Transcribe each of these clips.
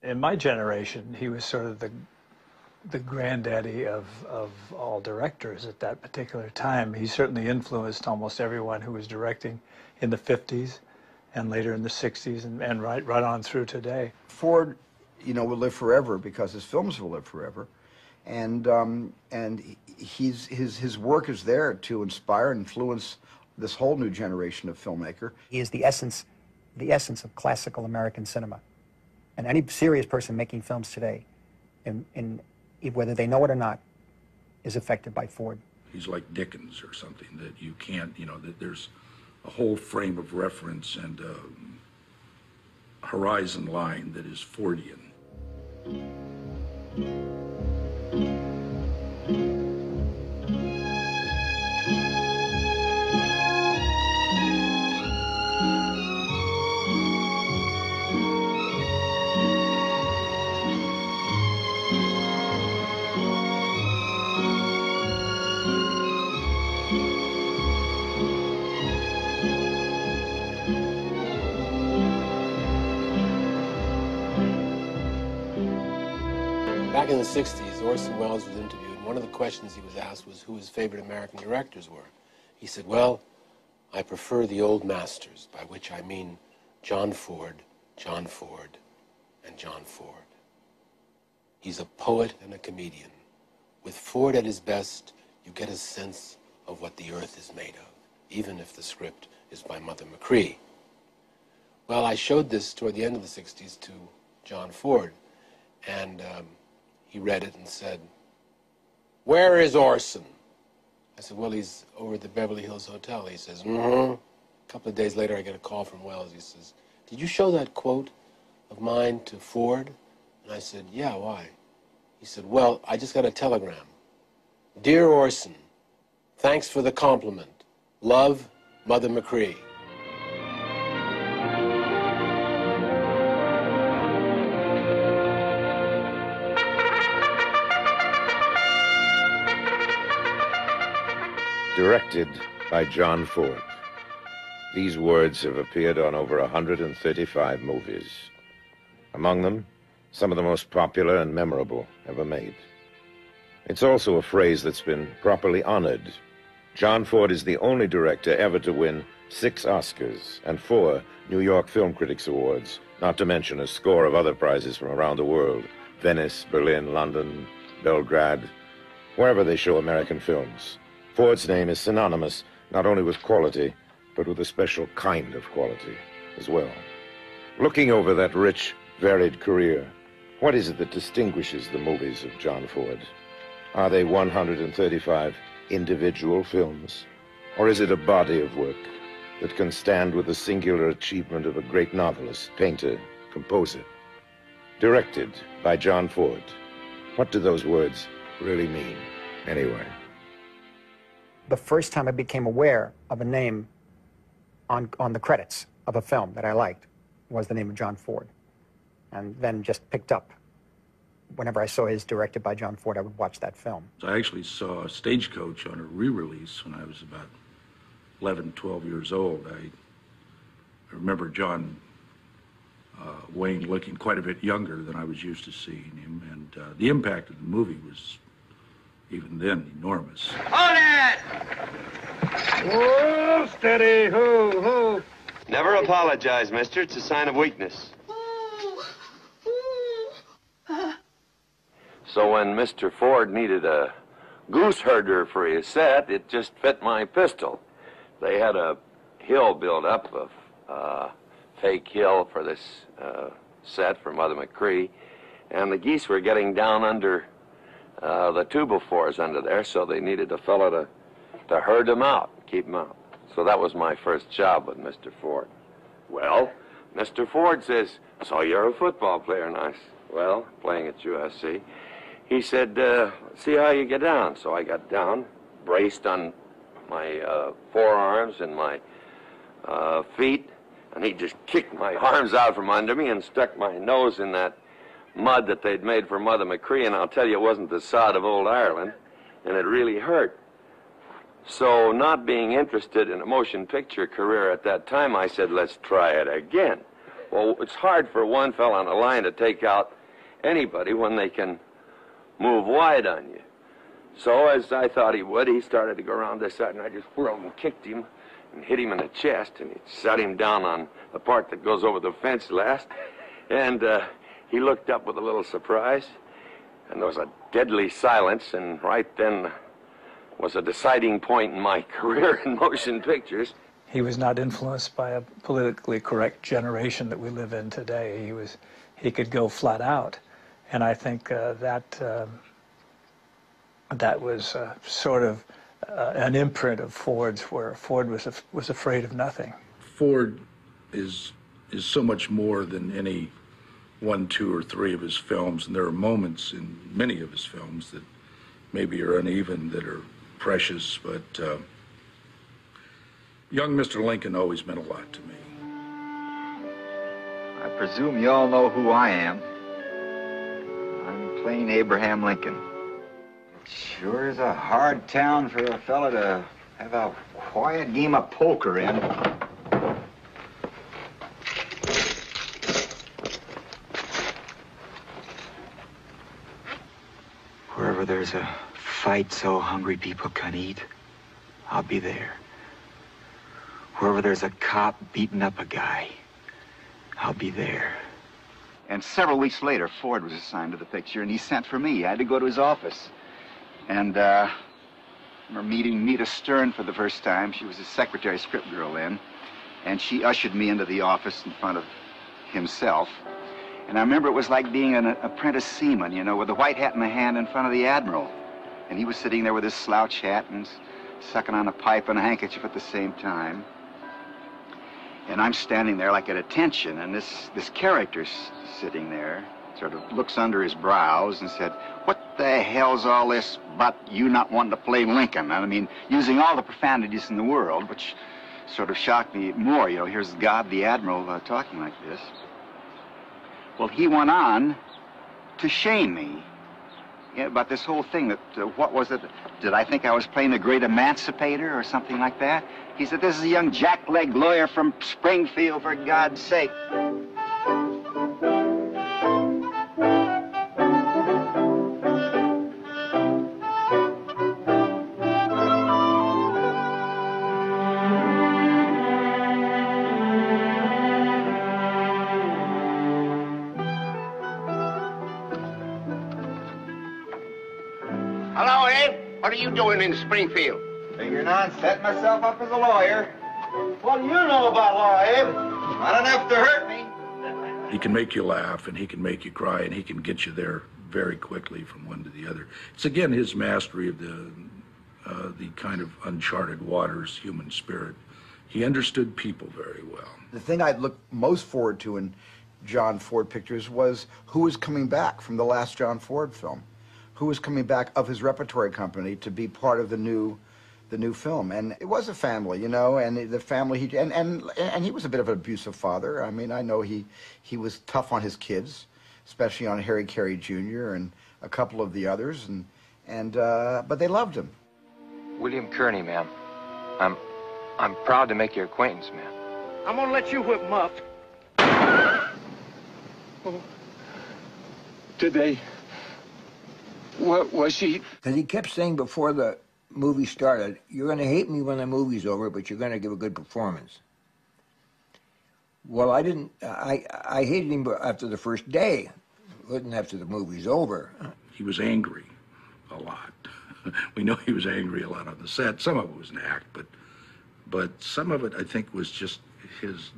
In my generation, he was sort of the granddaddy of all directors at that particular time. He certainly influenced almost everyone who was directing in the 50s and later in the 60s and right on through today. Ford, you know, will live forever because his films will live forever. And his work is there to inspire and influence this whole new generation of filmmaker. He is the essence of classical American cinema. And any serious person making films today, whether they know it or not, is affected by Ford. He's like Dickens or something, that you can't, you know, that there's a whole frame of reference and a horizon line that is Fordian. Back in the 60s, Orson Welles was interviewed, and one of the questions he was asked was who his favorite American directors were. He said, well, I prefer the old masters, by which I mean John Ford, and John Ford. He's a poet and a comedian. With Ford at his best, you get a sense of what the earth is made of, even if the script is by Mother Machree. Well, I showed this toward the end of the 60s to John Ford, and he read it and said, where is Orson? I said, well, he's over at the Beverly Hills Hotel. He says, mm-hmm. A couple of days later, I get a call from Welles. He says, did you show that quote of mine to Ford? And I said, yeah, why? He said, well, I just got a telegram. Dear Orson, thanks for the compliment. Love, Mother Machree. Directed by John Ford. These words have appeared on over 135 movies. Among them, some of the most popular and memorable ever made. It's also a phrase that's been properly honored. John Ford is the only director ever to win 6 Oscars and 4 New York Film Critics Awards, not to mention a score of other prizes from around the world: Venice, Berlin, London, Belgrade, wherever they show American films. Ford's name is synonymous not only with quality, but with a special kind of quality as well. Looking over that rich, varied career, what is it that distinguishes the movies of John Ford? Are they 135 individual films? Or is it a body of work that can stand with the singular achievement of a great novelist, painter, composer? Directed by John Ford. What do those words really mean, anyway? The first time I became aware of a name on the credits of a film that I liked was the name of John Ford. And then just picked up. Whenever I saw his directed by John Ford, I would watch that film. I actually saw Stagecoach on a re-release when I was about 11, 12 years old. I remember John Wayne looking quite a bit younger than I was used to seeing him, and the impact of the movie was, even then, enormous. Hold it! Whoa, steady, ho. Never apologize, mister. It's a sign of weakness. So when Mr. Ford needed a goose herder for his set, it just fit my pistol. They had a hill built up, a fake hill for this set for Mother Machree, and the geese were getting down under the 2x4s under there, so they needed a fellow to herd them out, keep them out. So that was my first job with Mr. Ford. Well, Mr. Ford says, so you're a football player, and I said, well, playing at USC. He said, see how you get down. So I got down, braced on my forearms and my feet, and he just kicked my arms out from under me and stuck my nose in that mud that they'd made for Mother Machree, and I'll tell you, it wasn't the sod of old Ireland, and it really hurt. So not being interested in a motion picture career at that time, I said, let's try it again. Well, it's hard for one fella on a line to take out anybody when they can move wide on you. So, as I thought he would, he started to go around this side, and I just whirled and kicked him and hit him in the chest, and it set him down on the part that goes over the fence last. And he looked up with a little surprise, and there was a deadly silence, and right then was a deciding point in my career in motion pictures. He was not influenced by a politically correct generation that we live in today. He could go flat out, and I think that was sort of an imprint of Ford's, where Ford was afraid of nothing. Ford is so much more than any 1, 2, or 3 of his films, and there are moments in many of his films that maybe are uneven, that are precious, but young Mr. Lincoln always meant a lot to me. I presume you all know who I am. I'm plain Abraham Lincoln. It sure is a hard town for a fella to have a quiet game of poker in. Wherever there's a fight so hungry people can eat, I'll be there. Wherever there's a cop beating up a guy, I'll be there. And several weeks later, Ford was assigned to the picture, and he sent for me. I had to go to his office. And I remember meeting Nita Stern for the first time. She was his secretary, script girl then. And she ushered me into the office in front of himself. And I remember it was like being an apprentice seaman, you know, with a white hat in the hand in front of the admiral. And he was sitting there with his slouch hat and sucking on a pipe and a handkerchief at the same time. And I'm standing there like at attention, and this character's sitting there, sort of looks under his brows and said, "What the hell's all this about you not wanting to play Lincoln?" I mean, using all the profanities in the world, which sort of shocked me more. You know, here's God, the Admiral, talking like this. Well, he went on to shame me, yeah, about this whole thing that, what was it? Did I think I was playing the great emancipator or something like that? He said, "This is a young jackleg lawyer from Springfield, for God's sake." Hello, Abe. What are you doing in Springfield? Figuring on setting myself up as a lawyer. What do you know about law, Abe? Not enough to hurt me. He can make you laugh, and he can make you cry, and he can get you there very quickly from one to the other. It's again his mastery of the kind of uncharted waters, human spirit. He understood people very well. The thing I looked most forward to in John Ford pictures was who was coming back from the last John Ford film, who was coming back of his repertory company to be part of the new film. And it was a family, you know, and the family, and he was a bit of an abusive father. I mean, I know he was tough on his kids, especially on Harry Carey Jr. and a couple of the others, but they loved him. William Kearney, ma'am. I'm proud to make your acquaintance, ma'am. I'm gonna let you whip him up. Oh. Did they? What was she? Because he kept saying before the movie started, "You're going to hate me when the movie's over, but you're going to give a good performance." Well, I didn't. I hated him after the first day. It wasn't after the movie's over. He was angry a lot. We know he was angry a lot on the set. Some of it was an act, but some of it, I think, was just his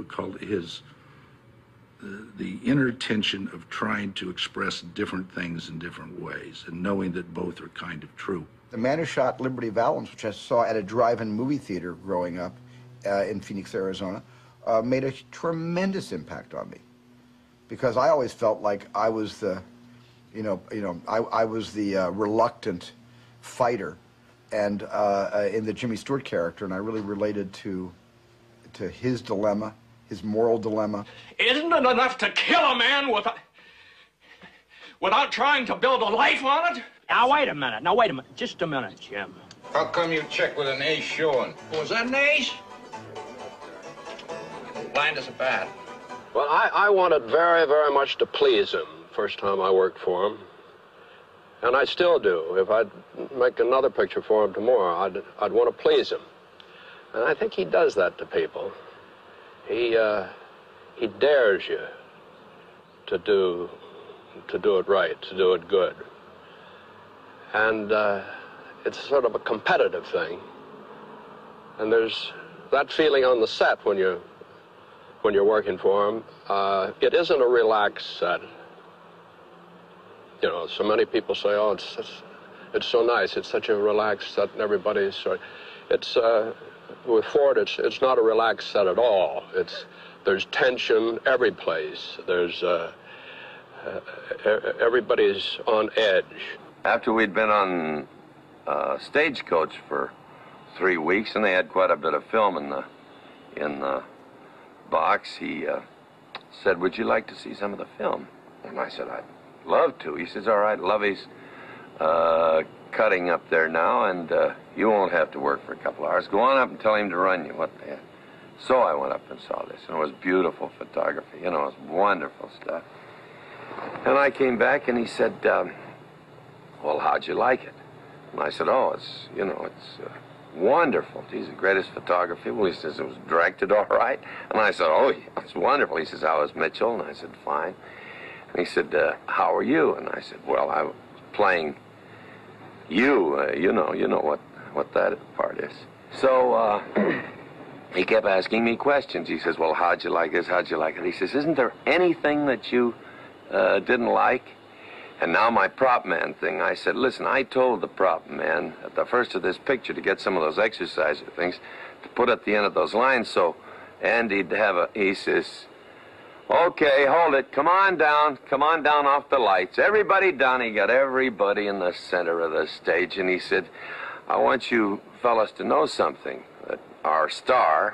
the inner tension of trying to express different things in different ways and knowing that both are kind of true. The Man Who Shot Liberty Valance, which I saw at a drive-in movie theater growing up in Phoenix, Arizona, made a tremendous impact on me, because I always felt like I was the, I was the reluctant fighter, and in the Jimmy Stewart character, and I really related to his dilemma, his moral dilemma. Isn't it enough to kill a man without trying to build a life on it? Now, wait a minute. Just a minute, Jim. How come you check with an ace showing? Was that an ace? Blind as a bat. Well, I wanted very, very much to please him first time I worked for him. And I still do. If I'd make another picture for him tomorrow, I'd want to please him. And I think he does that to people. He dares you to do it right, to do it good. And it's sort of a competitive thing. And there's that feeling on the set when you're working for him. It isn't a relaxed set. You know, so many people say, "Oh, it's so nice. It's such a relaxed set, and everybody's so." It's with Ford. It's not a relaxed set at all. There's tension every place. There's everybody's on edge. After we'd been on Stagecoach for 3 weeks, and they had quite a bit of film in the box, he said, "Would you like to see some of the film?" And I said, "I'd love to." He says, "All right, Lovey's cutting up there now, and you won't have to work for a couple hours. Go on up and tell him to run you." What the heck? So I went up and saw this, and it was beautiful photography. You know, it was wonderful stuff. And I came back, and he said, "Well, how'd you like it?" And I said, "Oh, it's wonderful. Geez, the greatest photography." Well, he says, "It was directed all right." And I said, "Oh, yeah, it's wonderful." He says, "How was Mitchell?" And I said, "Fine." And he said, "How are you?" And I said, "Well, I was playing you. You know what that part is." So he kept asking me questions. He says, "Well, how'd you like this? How'd you like it?" He says, "Isn't there anything that you didn't like?" And now my prop man thing, I said, "Listen, I told the prop man at the first of this picture to get some of those exerciser things to put at the end of those lines so Andy'd have he says, "Okay, hold it. Come on down off the lights. Everybody down." He got everybody in the center of the stage, and he said, "I want you fellas to know something, that our star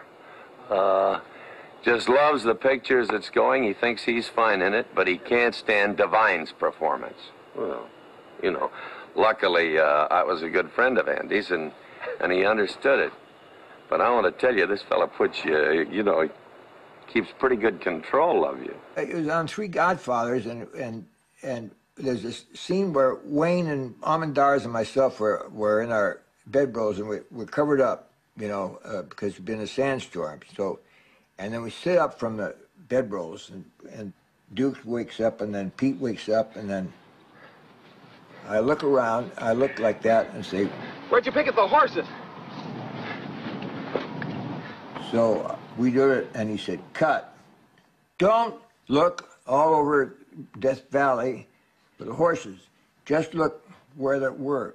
just loves the pictures that's going. He thinks he's fine in it, but he can't stand Divine's performance." Well, you know, luckily I was a good friend of Andy's, and he understood it. But I want to tell you, this fella puts you know, he keeps pretty good control of you. It was on Three Godfathers, and there's this scene where Wayne and Almendarez and myself were in our bedrolls, and we're covered up, you know, because we've been in a sandstorm. So, and then we sit up from the bedrolls, and Duke wakes up, and then Pete wakes up, and then I look around, I look like that, and say, "Where'd you pick up the horses?" So we do it, and he said, "Cut. Don't look all over Death Valley for the horses. Just look where they were.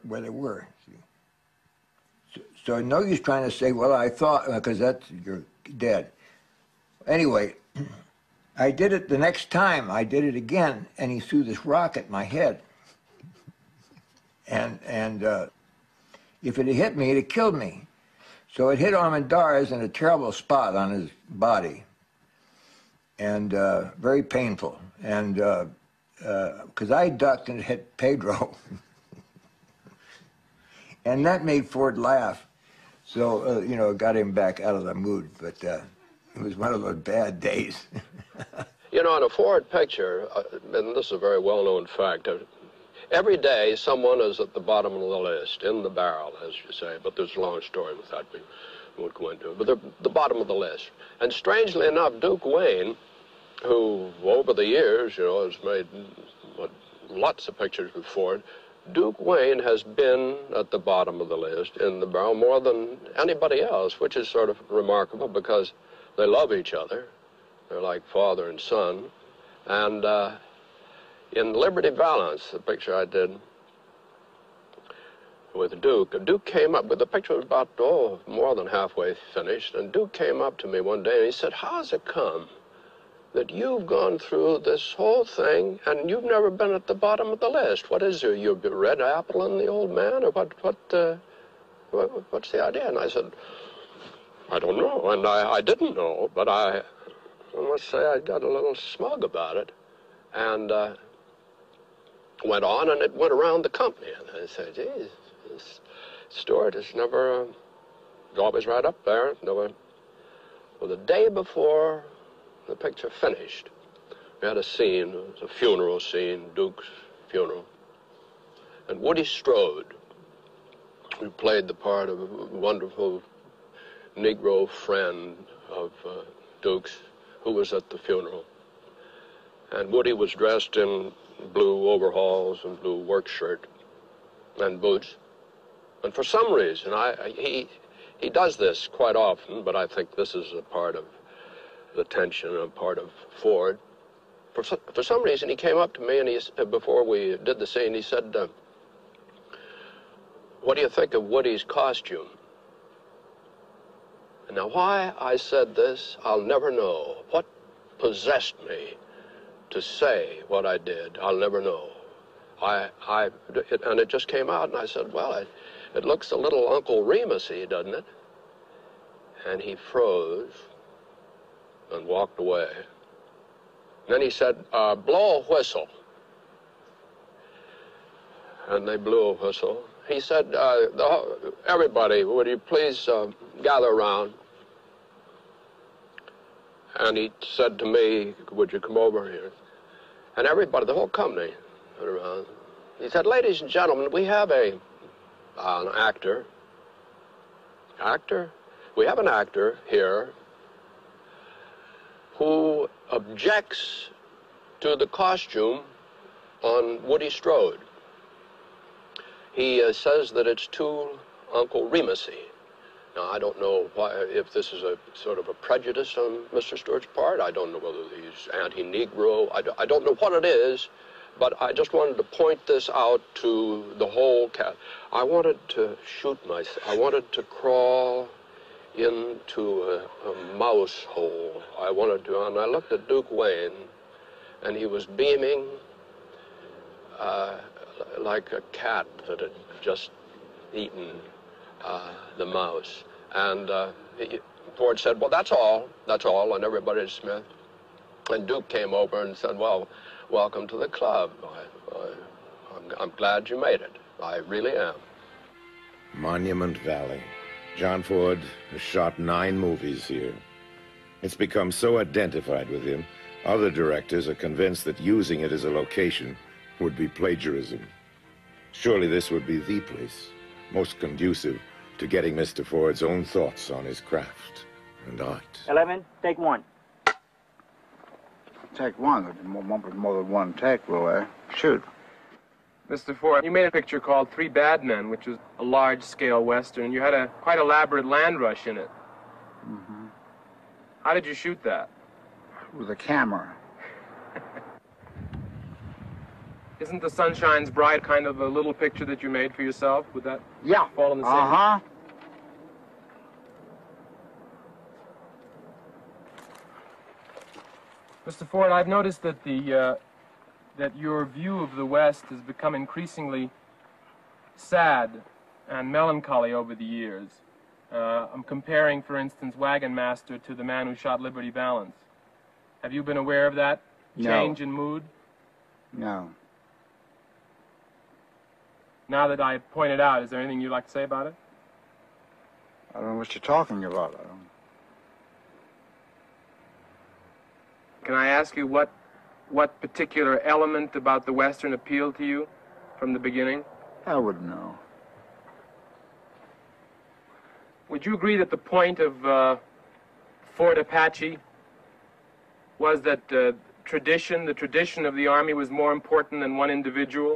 So no use trying to say, well, I thought, because you're dead. Anyway, I did it the next time. I did it again, and he threw this rock at my head. And if it had hit me, it'd have killed me. So it hit Armendariz in a terrible spot on his body, and very painful. And because I ducked and it hit Pedro, and that made Ford laugh. So you know, it got him back out of the mood. But it was one of those bad days. You know, in a Ford picture, and this is a very well-known fact, every day someone is at the bottom of the list, in the barrel, as you say, but there's a long story with that we won't go into it, but they're the bottom of the list. And strangely enough, Duke Wayne, who over the years, you know, has made lots of pictures with Ford, Duke Wayne has been at the bottom of the list, in the barrel, more than anybody else, which is sort of remarkable because they love each other. They're like father and son. And in Liberty Valance, the picture I did with Duke came up, but the picture was about, more than halfway finished, and Duke came up to me one day and he said, "How's it come that you've gone through this whole thing and you've never been at the bottom of the list? What is it, you're the red apple in the old man, or what's the idea?" And I said, "I don't know," and I didn't know, but I must say I got a little smug about it, and went on, and it went around the company, and I said, "Geez, Stuart is never, he's always right up there, never." Well, the day before the picture finished, we had a scene, it was a funeral scene, Duke's funeral. And Woody Strode, who played the part of a wonderful Negro friend of Duke's, who was at the funeral. And Woody was dressed in blue overalls and blue work shirt and boots. And for some reason, he does this quite often, but I think this is a part of the tension, a part of Ford. For some reason, he came up to me, and before we did the scene, he said, "What do you think of Woody's costume?" And now, why I said this, I'll never know. What possessed me to say what I did, I'll never know. And it just came out, and I said, well, it looks a little Uncle Remus-y, doesn't it? And he froze and walked away. Then he said, blow a whistle. And they blew a whistle. He said, everybody, would you please gather around? And he said to me, would you come over here? And everybody, the whole company, went around. He said, ladies and gentlemen, we have an actor. We have an actor here who objects to the costume on Woody Strode. He says that it's too Uncle Remus-y. Now, I don't know why, if this is a sort of a prejudice on Mr. Stewart's part. I don't know whether he's anti-Negro. I don't know what it is, but I just wanted to point this out to the whole cast. I wanted to shoot myself. I wanted to crawl into a mouse hole. I wanted to, and I looked at Duke Wayne, and he was beaming like a cat that had just eaten the mouse. And Ford said, well, that's all, and everybody Smith. And Duke came over and said, well, welcome to the club. I'm glad you made it. I really am. Monument Valley. John Ford has shot 9 movies here. It's become so identified with him, other directors are convinced that using it as a location would be plagiarism. Surely this would be the place, most conducive to getting Mr. Ford's own thoughts on his craft and art. 11, take 1. Take 1, more than one take, Roy. Shoot. Mr. Ford, you made a picture called Three Bad Men, which was a large-scale Western. You had a quite elaborate land rush in it. Mm-hmm. How did you shoot that? With a camera. Isn't The Sun Shines Bright kind of a little picture that you made for yourself? Would that fall in the same? Uh-huh. Mr. Ford, I've noticed that that your view of the West has become increasingly sad and melancholy over the years. I'm comparing, for instance, Wagon Master to The Man Who Shot Liberty Valance. Have you been aware of that change in mood? No. Now that I pointed out, is there anything you'd like to say about it? I don't know what you're talking about. Can I ask you what particular element about the Western appealed to you from the beginning? I wouldn't know. Would you agree that the point of Fort Apache was that the tradition of the Army was more important than one individual?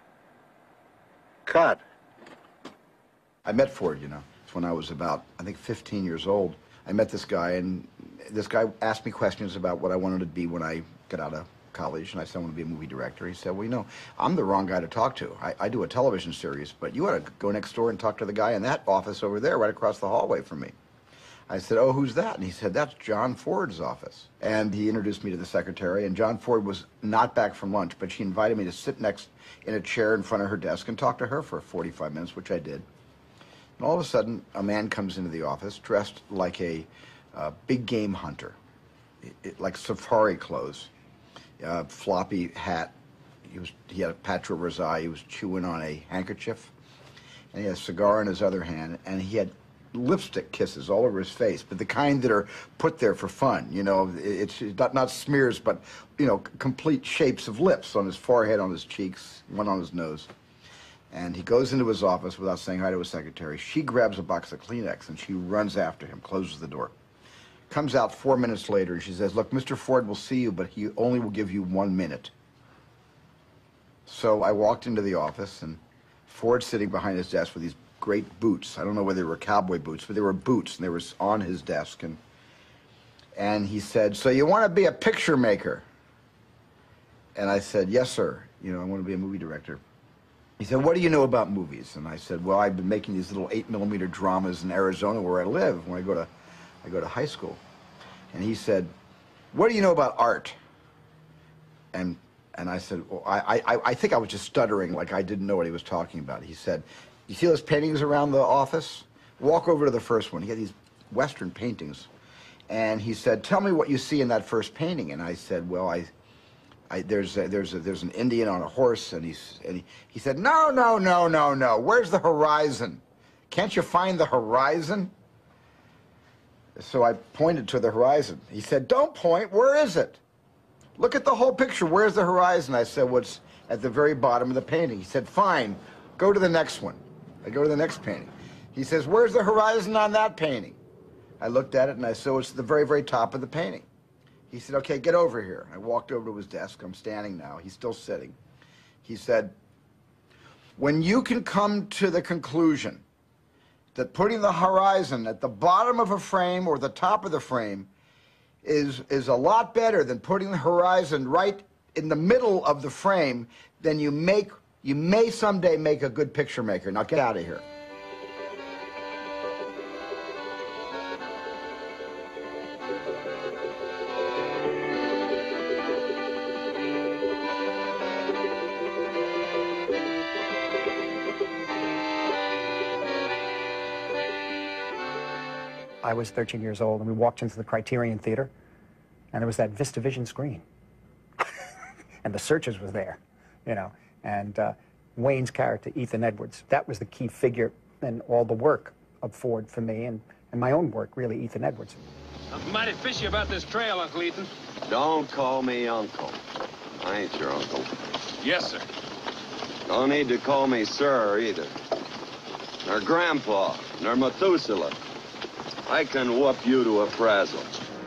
Cut. I met Ford, you know. It's when I was about, I think, 15 years old. I met this guy, and this guy asked me questions about what I wanted to be when I got out of college, and I said I want to be a movie director. He said, well, you know, I'm the wrong guy to talk to. I do a television series, but you ought to go next door and talk to the guy in that office over there right across the hallway from me. I said, oh, who's that? And he said, that's John Ford's office. And he introduced me to the secretary, and John Ford was not back from lunch, but she invited me to sit next in a chair in front of her desk and talk to her for 45 minutes, which I did. And all of a sudden, a man comes into the office dressed like a big game hunter, like safari clothes, floppy hat. He had a patch over his eye. He was chewing on a handkerchief, and he had a cigar in his other hand, and he had lipstick kisses all over his face, but the kind that are put there for fun. You know, it's not smears, but, you know, complete shapes of lips on his forehead, on his cheeks, one on his nose. And he goes into his office without saying hi to his secretary. She grabs a box of Kleenex and she runs after him, closes the door. Comes out 4 minutes later and she says, "Look, Mr. Ford will see you, but he only will give you 1 minute." So I walked into the office, and Ford's sitting behind his desk with these great boots. I don't know whether they were cowboy boots, but they were boots, and they were on his desk. And he said, "So you want to be a picture maker?" And I said, "Yes, sir. You know, I want to be a movie director." He said, "What do you know about movies?" And I said, "Well, I've been making these little 8mm dramas in Arizona where I live when I go to high school." And he said, "What do you know about art?" And I said, "Well, I think I was just stuttering, like I didn't know what he was talking about." He said, "You see those paintings around the office? Walk over to the first one." He had these Western paintings. And he said, "Tell me what you see in that first painting." And I said, "Well, there's an Indian on a horse." And he said, "No, no, no, no, no. Where's the horizon? Can't you find the horizon?" So I pointed to the horizon. He said, "Don't point. Where is it? Look at the whole picture. Where's the horizon?" I said, "Well, it's at the very bottom of the painting." He said, "Fine. Go to the next one." I go to the next painting. He says, "Where's the horizon on that painting?" I looked at it and I said, "It's at the very, very top of the painting." He said, "Okay, get over here." I walked over to his desk. I'm standing now. He's still sitting. He said, "When you can come to the conclusion that putting the horizon at the bottom of a frame or the top of the frame is a lot better than putting the horizon right in the middle of the frame, then you may someday make a good picture maker. Now get out of here." I was 13 years old, and we walked into the Criterion Theater, and there was that VistaVision screen. And the Searchers was there, you know, and Wayne's character, Ethan Edwards, that was the key figure in all the work of Ford for me, and my own work, really, Ethan Edwards. I'm mighty fishy about this trail, Uncle Ethan. Don't call me uncle. I ain't your uncle. Yes, sir. Don't need to call me sir either. Nor grandpa, nor Methuselah. I can whoop you to a frazzle.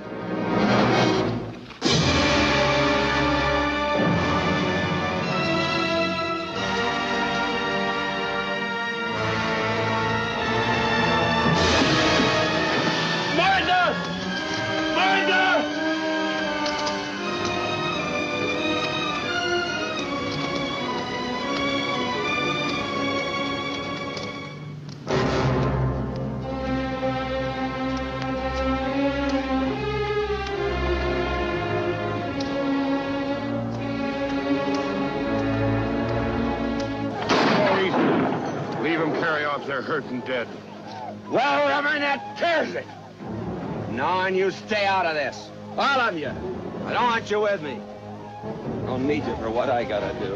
They're hurt and dead. Well, Reverend, that tears it. No, and you stay out of this. All of you. I don't want you with me. I don't need you for what I gotta do.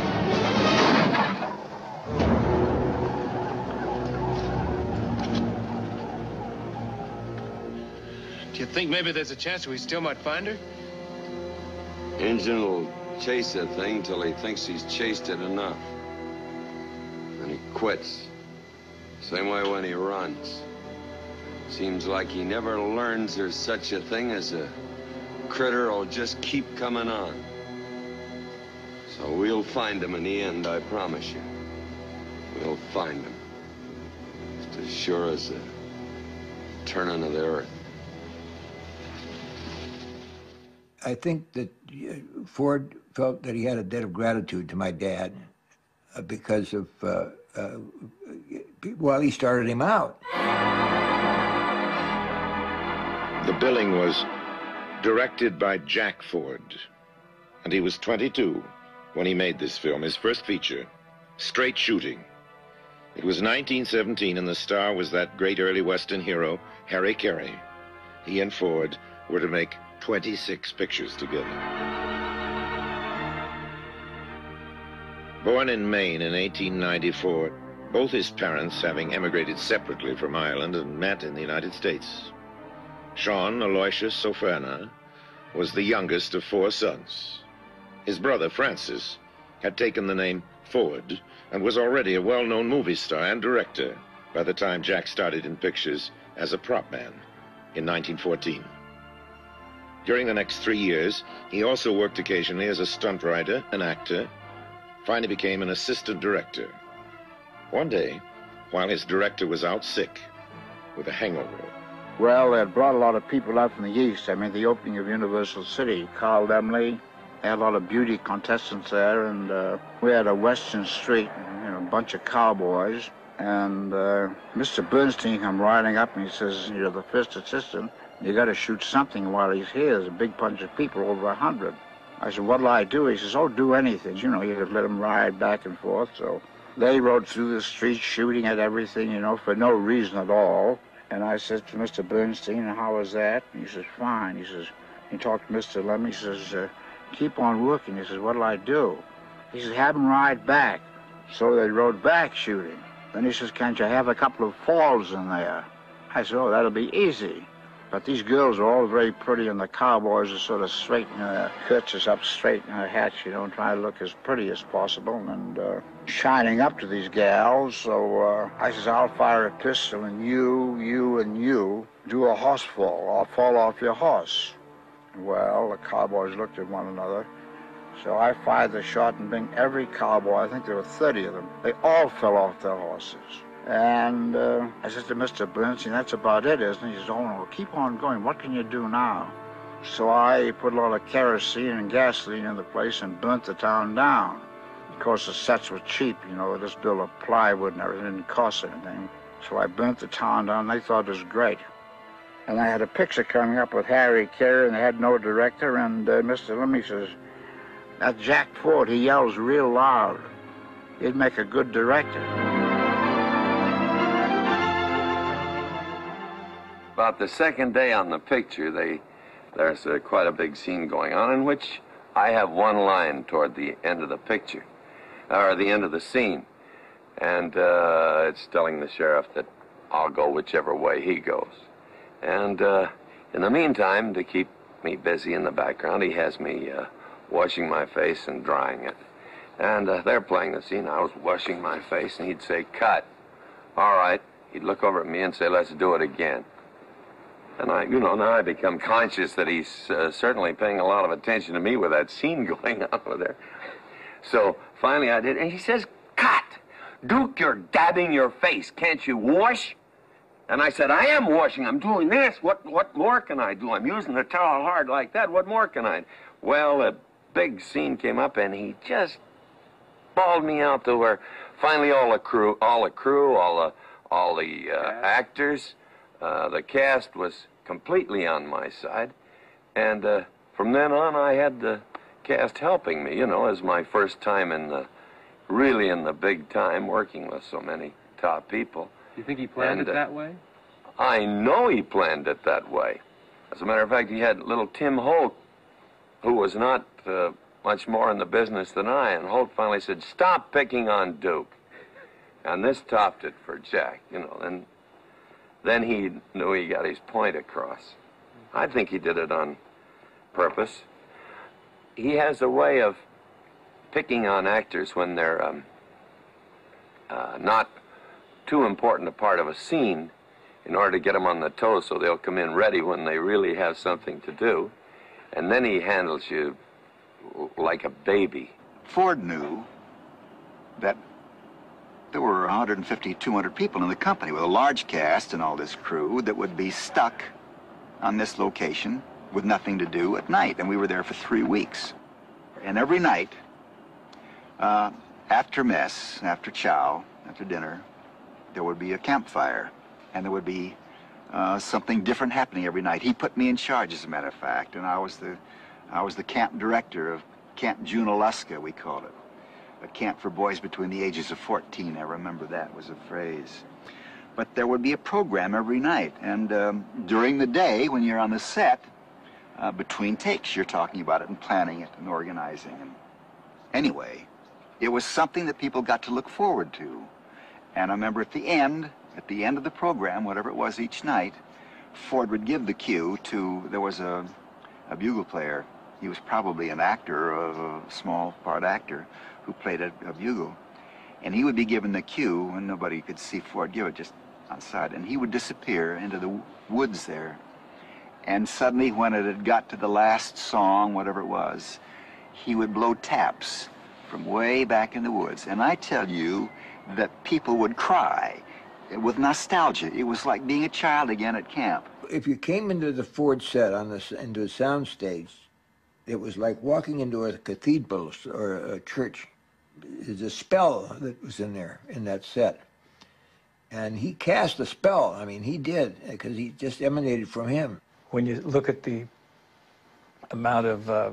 Do you think maybe there's a chance we still might find her? Injun will chase that thing till he thinks he's chased it enough. Then he quits. Same way when he runs. Seems like he never learns there's such a thing as a critter'll just keep coming on. So we'll find him in the end, I promise you. We'll find him. Just as sure as the turning of the earth. I think that Ford felt that he had a debt of gratitude to my dad because of, well, he started him out. The Billing was directed by Jack Ford, and he was 22 when he made this film, his first feature, Straight Shooting. It was 1917, and the star was that great early Western hero, Harry Carey. He and Ford were to make 26 pictures together. Born in Maine in 1894, both his parents having emigrated separately from Ireland and met in the United States. Sean Aloysius Sofrana was the youngest of 4 sons. His brother, Francis, had taken the name Ford and was already a well-known movie star and director by the time Jack started in pictures as a prop man in 1914. During the next 3 years, he also worked occasionally as a stunt rider, an actor, finally became an assistant director. One day, while his director was out sick with a hangover. Well, they had brought a lot of people out from the East. I mean, the opening of Universal City, Carl Laemmle, they had a lot of beauty contestants there, and we had a Western Street, you know, a bunch of cowboys. And Mr. Bernstein come riding up and he says, "You're the first assistant. You got to shoot something while he's here. There's a big bunch of people, over 100. I said, "What'll I do?" He says, "Oh, do anything." You know, you could let them ride back and forth. So they rode through the streets shooting at everything, you know, for no reason at all. And I said to Mr. Bernstein, "How was that?" And he says, "Fine." He says, he talked to Mr. Laemmle. He says, "Keep on working." He says, "What'll I do?" He says, "Have them ride back." So they rode back shooting. Then he says, "Can't you have a couple of falls in there?" I said, "Oh, that'll be easy." But these girls are all very pretty, and the cowboys are sort of straightening their kerchiefs up straight in their hats, you know, and trying to look as pretty as possible, and shining up to these gals. So I says, "I'll fire a pistol, and you, and you do a horse fall. I'll fall off your horse." Well, the cowboys looked at one another. So I fired the shot, and bing, every cowboy, I think there were 30 of them, they all fell off their horses. And I said to Mr. Bernstein, "That's about it, isn't it?" He says, "Oh, no, keep on going. What can you do now?" So I put a lot of kerosene and gasoline in the place and burnt the town down. Of course, the sets were cheap, you know, they just built a plywood and everything, it didn't cost anything. So I burnt the town down, and they thought it was great. And I had a picture coming up with Harry Carey, and they had no director, and Mr. Laemmle says, "That Jack Ford, he yells real loud. He'd make a good director." About the second day on the picture, there's quite a big scene going on in which I have one line toward the end of the picture, or the end of the scene. And it's telling the sheriff that I'll go whichever way he goes. And in the meantime, to keep me busy in the background, he has me washing my face and drying it. And they're playing the scene. I was washing my face, and he'd say, "Cut." "All right." He'd look over at me and say, "Let's do it again." And I, you know, now I become conscious that he's certainly paying a lot of attention to me with that scene going on over there. So finally I did, and he says, "Cut! Duke, you're dabbing your face. Can't you wash?" And I said, "I am washing. I'm doing this. What more can I do? I'm using the towel hard like that. What more can I do?" Well, a big scene came up, and he just bawled me out to where finally all the crew, all the actors, the cast was completely on my side. And from then on, I had the cast helping me, you know, as my first time really in the big time, working with so many top people. Do you think he planned it that way? I know he planned it that way. As a matter of fact, he had little Tim Holt, who was not much more in the business than I, and Holt finally said, "Stop picking on Duke." And this topped it for Jack, you know, and then he knew he got his point across. I think he did it on purpose. He has a way of picking on actors when they're not too important a part of a scene in order to get them on the toes so they'll come in ready when they really have something to do. And then he handles you like a baby. Ford knew that there were 150, 200 people in the company with a large cast and all this crew that would be stuck on this location with nothing to do at night. And we were there for 3 weeks. And every night, after mess, after chow, after dinner, there would be a campfire. And there would be something different happening every night. He put me in charge, as a matter of fact, and I was the camp director of Camp Junaluska, we called it. A camp for boys between the ages of 14. I remember that was a phrase. But there would be a program every night, and during the day, when you're on the set, between takes, you're talking about it and planning it and organizing. And anyway, it was something that people got to look forward to. And I remember at the end of the program, whatever it was each night, Ford would give the cue to, there was a bugle player. He was probably an actor, a small part actor, who played a bugle. And he would be given the cue, and nobody could see Ford give it, just outside. And he would disappear into the woods there. And suddenly, when it had got to the last song, whatever it was, he would blow taps from way back in the woods. And I tell you that people would cry with nostalgia. It was like being a child again at camp. If you came into the Ford set into a sound stage, it was like walking into a cathedral or a church. There's a spell that was in there, in that set. And he cast a spell. I mean, he did, because he just emanated from him. When you look at the amount of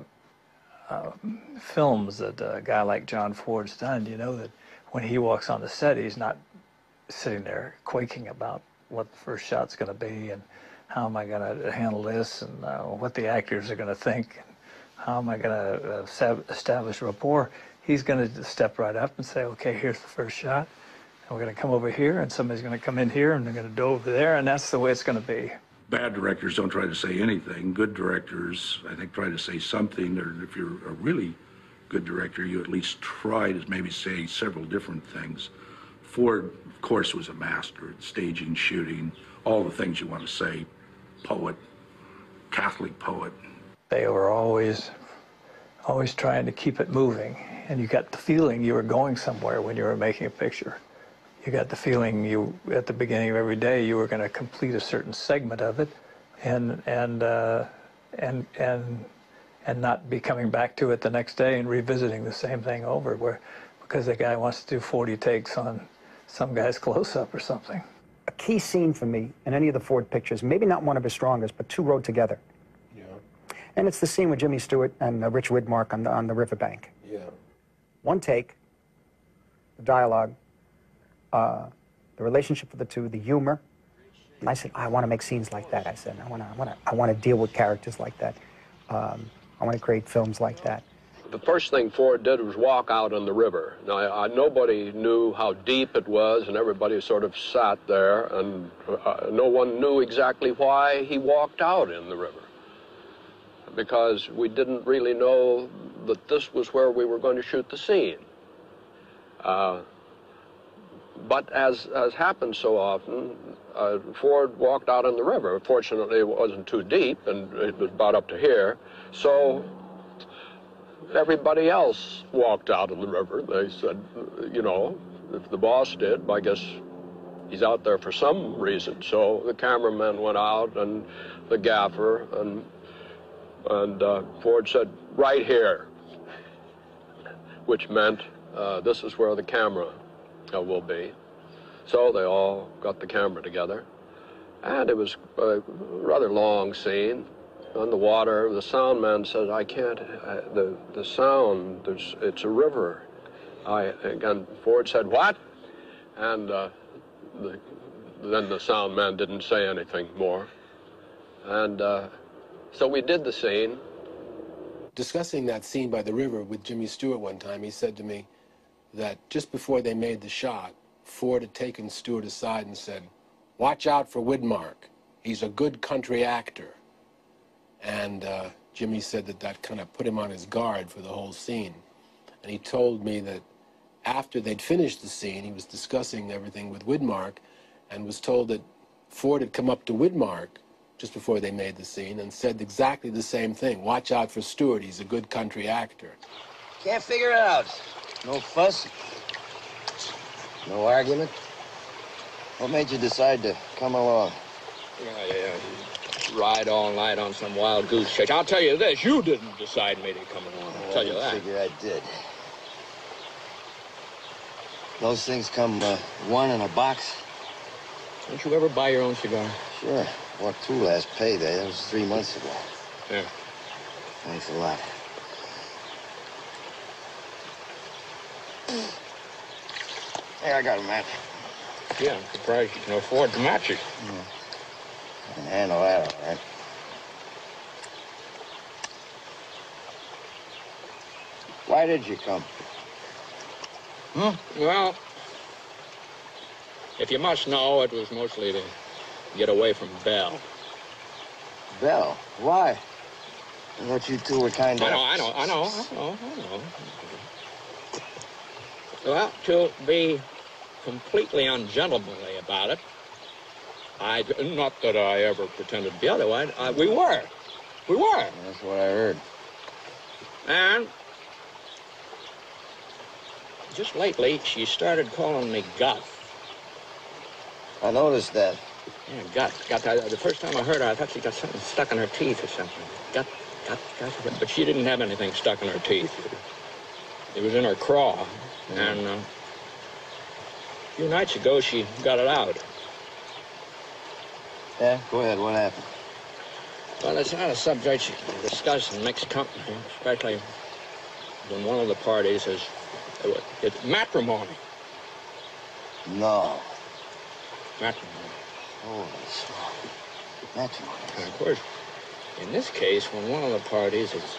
films that a guy like John Ford's done, you know that when he walks on the set, he's not sitting there quaking about what the first shot's going to be and how am I going to handle this and what the actors are going to think and how am I going to establish rapport. He's going to step right up and say, okay, here's the first shot, and we're going to come over here, and somebody's going to come in here, and they're going to go over there, and that's the way it's going to be. Bad directors don't try to say anything. Good directors, I think, try to say something, or if you're a really good director, you at least try to maybe say several different things. Ford, of course, was a master at staging, shooting, all the things you want to say. Poet, Catholic poet. They were always trying to keep it moving, and you got the feeling you were going somewhere when you were making a picture. You got the feeling at the beginning of every day, you were going to complete a certain segment of it, and not be coming back to it the next day and revisiting the same thing over, because the guy wants to do 40 takes on some guy's close-up or something. A key scene for me in any of the Ford pictures, maybe not one of his strongest, but two rode together. Yeah. And it's the scene with Jimmy Stewart and Rich Widmark on the riverbank. Yeah. One take, the dialogue, the relationship of the two, the humor. And I said, I want to make scenes like that. I said, I want to deal with characters like that. I want to create films like that. The first thing Ford did was walk out on the river. Now, nobody knew how deep it was, and everybody sort of sat there, and no one knew exactly why he walked out in the river, because we didn't really know that this was where we were going to shoot the scene. But as happens so often, Ford walked out on the river. Fortunately, it wasn't too deep, and it was about up to here, so everybody else walked out of the river. They said, you know, if the boss did, I guess he's out there for some reason. So the cameraman went out, and the gaffer, and Ford said, right here, which meant this is where the camera will be. So they all got the camera together, and it was a rather long scene. On the water, the sound man said, I can't, the sound, it's a river. And Ford said, what? And then the sound man didn't say anything more. And so we did the scene. Discussing that scene by the river with Jimmy Stewart one time, he said to me that just before they made the shot, Ford had taken Stewart aside and said, watch out for Widmark. He's a good country actor. And Jimmy said that kind of put him on his guard for the whole scene. And he told me that after they'd finished the scene, he was discussing everything with Widmark and was told that Ford had come up to Widmark just before they made the scene and said exactly the same thing. Watch out for Stewart, he's a good country actor. Can't figure it out. No fuss, no argument. What made you decide to come along? Yeah. Ride all night on some wild goose chase. I'll tell you this, you didn't decide me to come along. I'll tell you that. I figure I did. Those things come one in a box. Don't you ever buy your own cigar? Sure. Bought two last payday. That was 3 months ago. Yeah. Thanks a lot. Hey, I got a match. Yeah, I'm surprised you can afford to match it. I can handle that, all right. Why did you come? Well, If you must know, it was mostly to get away from Belle. Belle? Why? I thought you two were kind of... I know. Well, to be completely ungentlemanly about it, not that I ever pretended to be otherwise, we were. That's what I heard. And just lately, she started calling me Gut. I noticed that. Yeah, Gut. The first time I heard her, I thought she got something stuck in her teeth or something. Gut. But she didn't have anything stuck in her teeth. It was in her craw. And a few nights ago, she got it out. Yeah, go ahead. What happened? Well, it's not a subject you can discuss in mixed company, especially when one of the parties is... It's matrimony. No. Matrimony. Holy smoke. Matrimony. And of course, in this case, when one of the parties is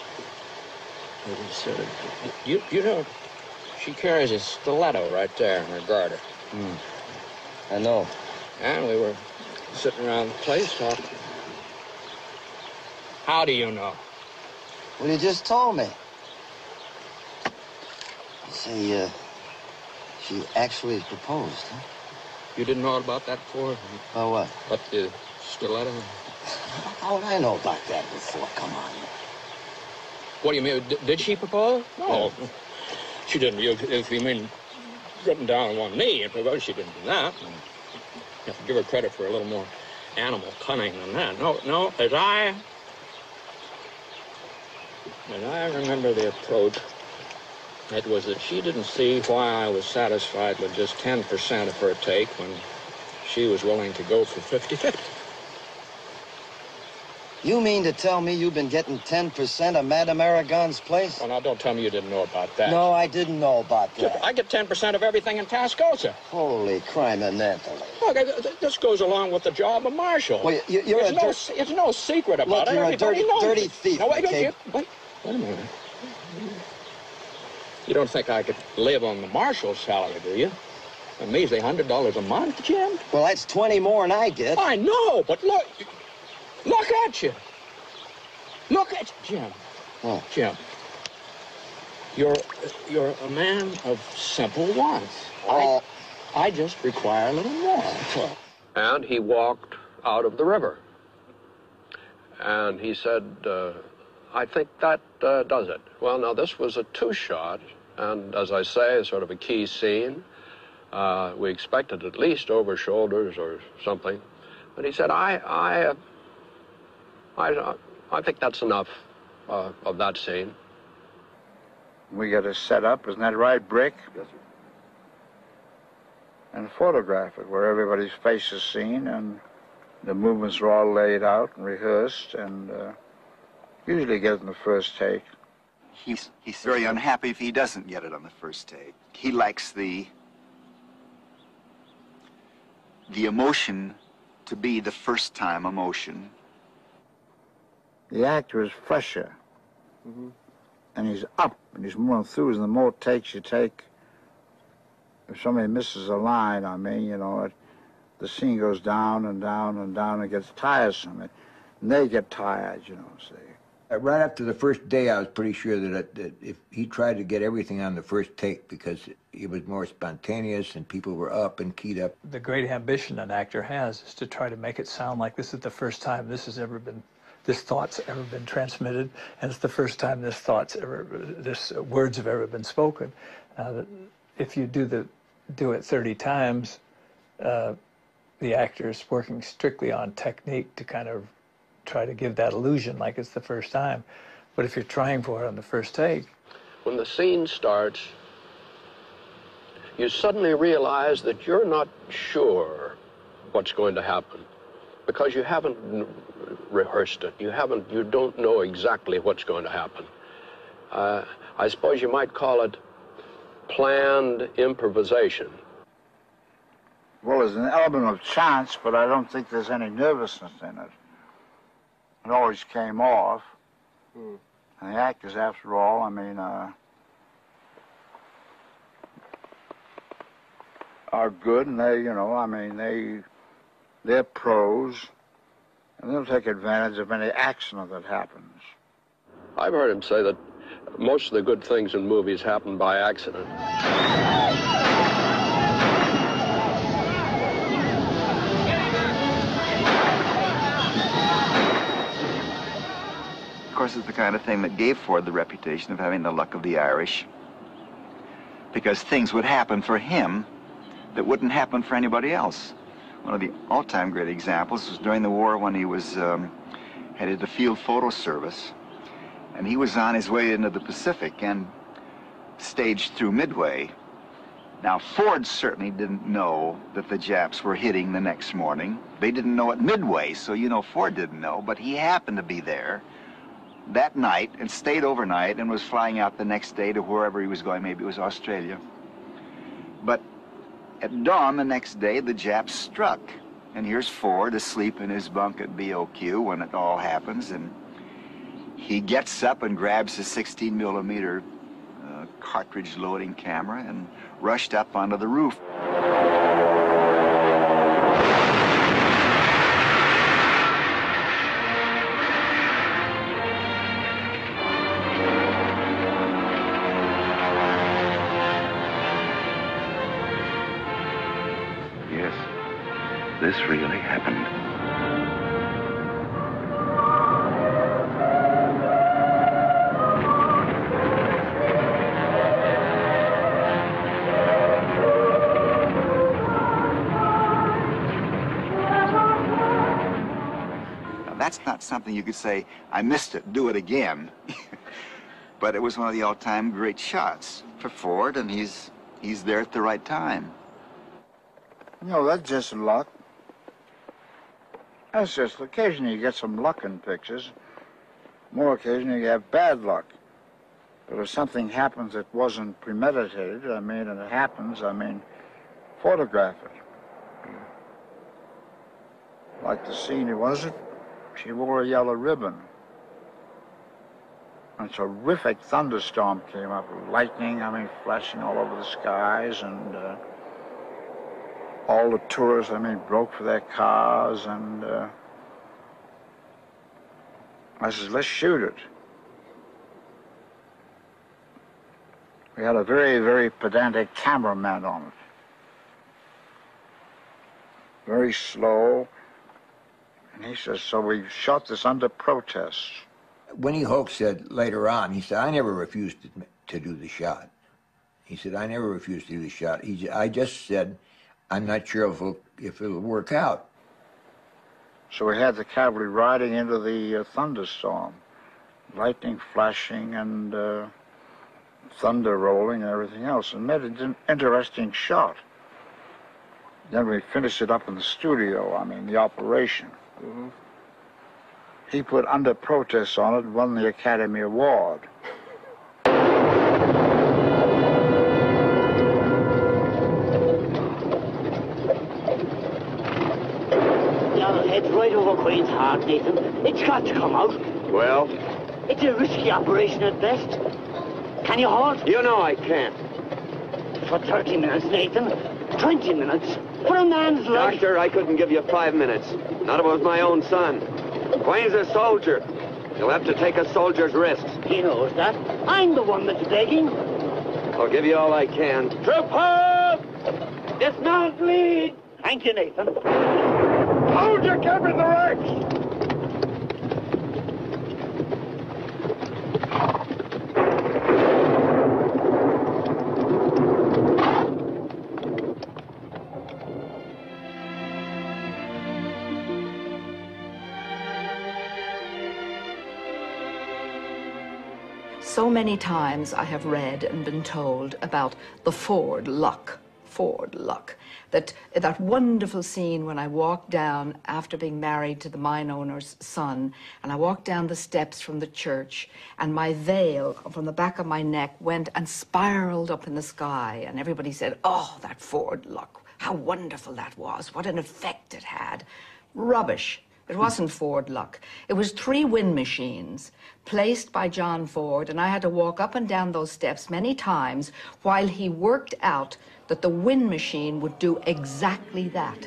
you know, she carries a stiletto right there in her garter. I know. And we were sitting around the place talking. How do you know? Well, you just told me. Say, she actually proposed, huh? You didn't know about that before? About what? But the stiletto? How would I know about that before? Come on. What do you mean? Did she propose? No. She didn't. If you mean getting down on one knee and propose, she didn't do that. You have to give her credit for a little more animal cunning than that. No, as I remember the approach, it was that she didn't see why I was satisfied with just 10% of her take when she was willing to go for 50-50. You mean to tell me you've been getting 10% of Madame Aragon's place? Well, now, don't tell me you didn't know about that. No, I didn't know about that. I get 10% of everything in Tascosa. Holy crime and Anthony. Look, this goes along with the job of marshal. Well, it's no secret about it. Look, you're Everybody knows dirty it. thief, Now, wait okay? a minute. You don't think I could live on the marshal's salary, do you? A measly $100 a month, Jim? Well, that's 20 more than I get. I know, but look at you. Look at you, Jim. Oh. Jim, you're a man of simple wants. I just require a little more. And he walked out of the river. And he said, I think that does it. Well, now, this was a two-shot, and as I say, sort of a key scene. We expected at least over shoulders or something. But he said, I think that's enough of that scene. We got to set up, isn't that right, Brick? Yes, sir. And photograph it where everybody's face is seen and the movements are all laid out and rehearsed and usually get in the first take. He's very unhappy if he doesn't get it on the first take. He likes the emotion to be the first time emotion. The actor is fresher, and he's up, and he's more enthused, and the more takes you take, if somebody misses a line, the scene goes down and down and down, and gets tiresome, and they get tired, see. Right after the first day, I was pretty sure that if he tried to get everything on the first take because it was more spontaneous and people were up and keyed up. The great ambition an actor has is to try to make it sound like this is the first time this thought's ever been transmitted, and it's the first time this words have ever been spoken. If you do it 30 times, the actor's working strictly on technique to kind of try to give that illusion like it's the first time. But if you're trying for it on the first take, When the scene starts, you suddenly realize that you're not sure what's going to happen because you haven't rehearsed it. You don't know exactly what's going to happen. I suppose you might call it planned improvisation. Well, there's an element of chance, but I don't think there's any nervousness in it. It always came off. And the actors, after all, are good, and they, you know, I mean, they're pros, and they'll take advantage of any accident that happens. I've heard him say that most of the good things in movies happen by accident. Of course, it's the kind of thing that gave Ford the reputation of having the luck of the Irish, because things would happen for him that wouldn't happen for anybody else. One of the all-time great examples was during the war when he was headed to Field Photo Service, and he was on his way into the Pacific and staged through Midway. Now, Ford certainly didn't know that the Japs were hitting the next morning. They didn't know at Midway, so you know Ford didn't know, but he happened to be there that night and stayed overnight and was flying out the next day to wherever he was going. Maybe it was Australia. But at dawn the next day, the Japs struck. And here's Ford asleep in his bunk at BOQ when it all happens, and he gets up and grabs his 16mm cartridge loading camera and rushed up onto the roof. Yes, this really happened. That's not something you could say, I missed it, do it again. But it was one of the all-time great shots for Ford, and he's there at the right time. You know, that's just luck. That's just occasionally you get some luck in pictures. More occasionally you have bad luck. But if something happens that wasn't premeditated, I mean, and it happens, I mean, photograph it. Like the scene, was it? She wore a yellow ribbon. A terrific thunderstorm came up, lightning, I mean, flashing all over the skies, and all the tourists, I mean, broke for their cars, and I said, let's shoot it. We had a very, very pedantic cameraman on it. Very slow. And he says, so we shot this under protest. Winnie Hoke said later on, he said, I never refused to do the shot. He said, I never refused to do the shot. I just said, I'm not sure if it'll work out. So we had the cavalry riding into the thunderstorm, lightning flashing and thunder rolling and everything else, and made an interesting shot. Then we finished it up in the studio, I mean, the operation. Mm-hmm. He put under protest on it, won the Academy Award. It's right over Queen's heart, Nathan. It's got to come out. Well? It's a risky operation at best. Can you halt? You know I can't. For 30 minutes, Nathan. 20 minutes. For a man's life. Doctor, I couldn't give you 5 minutes. Not if it was my own son. Wayne's a soldier. You'll have to take a soldier's risks. He knows that. I'm the one that's begging. I'll give you all I can. Troopers! Dismount, lead! Thank you, Nathan. Hold your cap in the ranks! So many times I have read and been told about the Ford luck, that wonderful scene when I walked down after being married to the mine owner's son, and I walked down the steps from the church, and my veil from the back of my neck went and spiraled up in the sky, and everybody said, oh, that Ford luck, how wonderful that was, what an effect it had. Rubbish. It wasn't Ford luck. It was 3 wind machines placed by John Ford, and I had to walk up and down those steps many times while he worked out that the wind machine would do exactly that.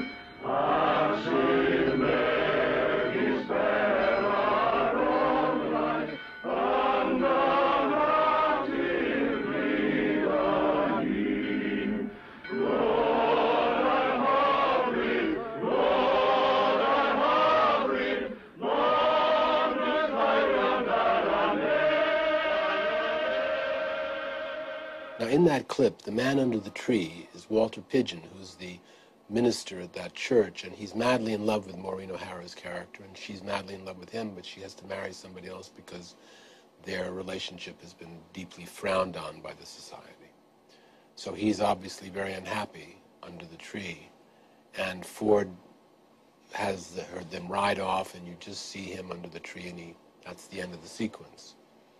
Now, in that clip, the man under the tree is Walter Pidgeon, who's the minister at that church, and he's madly in love with Maureen O'Hara's character, and she's madly in love with him, but she has to marry somebody else because their relationship has been deeply frowned on by the society. So he's obviously very unhappy under the tree, and Ford has them ride off, and you just see him under the tree, and that's the end of the sequence.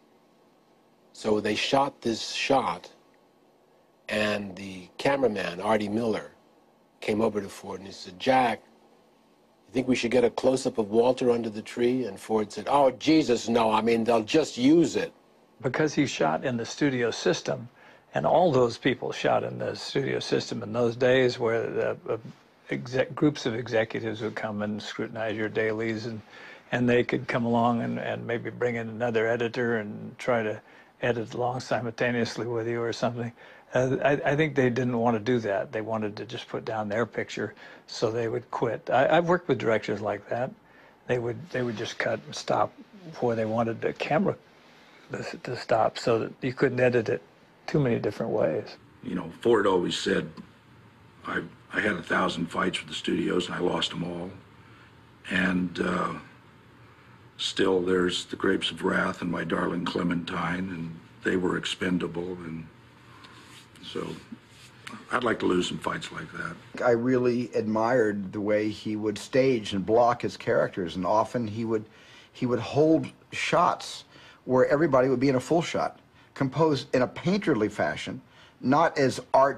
So they shot this shot, and the cameraman, Artie Miller, came over to Ford and he said, "Jack, you think we should get a close-up of Walter under the tree?" And Ford said, "Oh, Jesus, no, I mean, they'll just use it." Because he shot in the studio system, and all those people shot in the studio system in those days where groups of executives would come and scrutinize your dailies, and they could come along and maybe bring in another editor and try to edit along simultaneously with you or something. I think they didn't want to do that. They wanted to just put down their picture, so they would quit. I've worked with directors like that. They would just cut and stop before they wanted the camera to stop, so that you couldn't edit it too many different ways. You know, Ford always said, I had 1,000 fights with the studios and I lost them all. And still there's The Grapes of Wrath and My Darling Clementine, and they were expendable. And so I'd like to lose some fights like that. I really admired the way he would stage and block his characters, and often he would hold shots where everybody would be in a full shot, composed in a painterly fashion, not as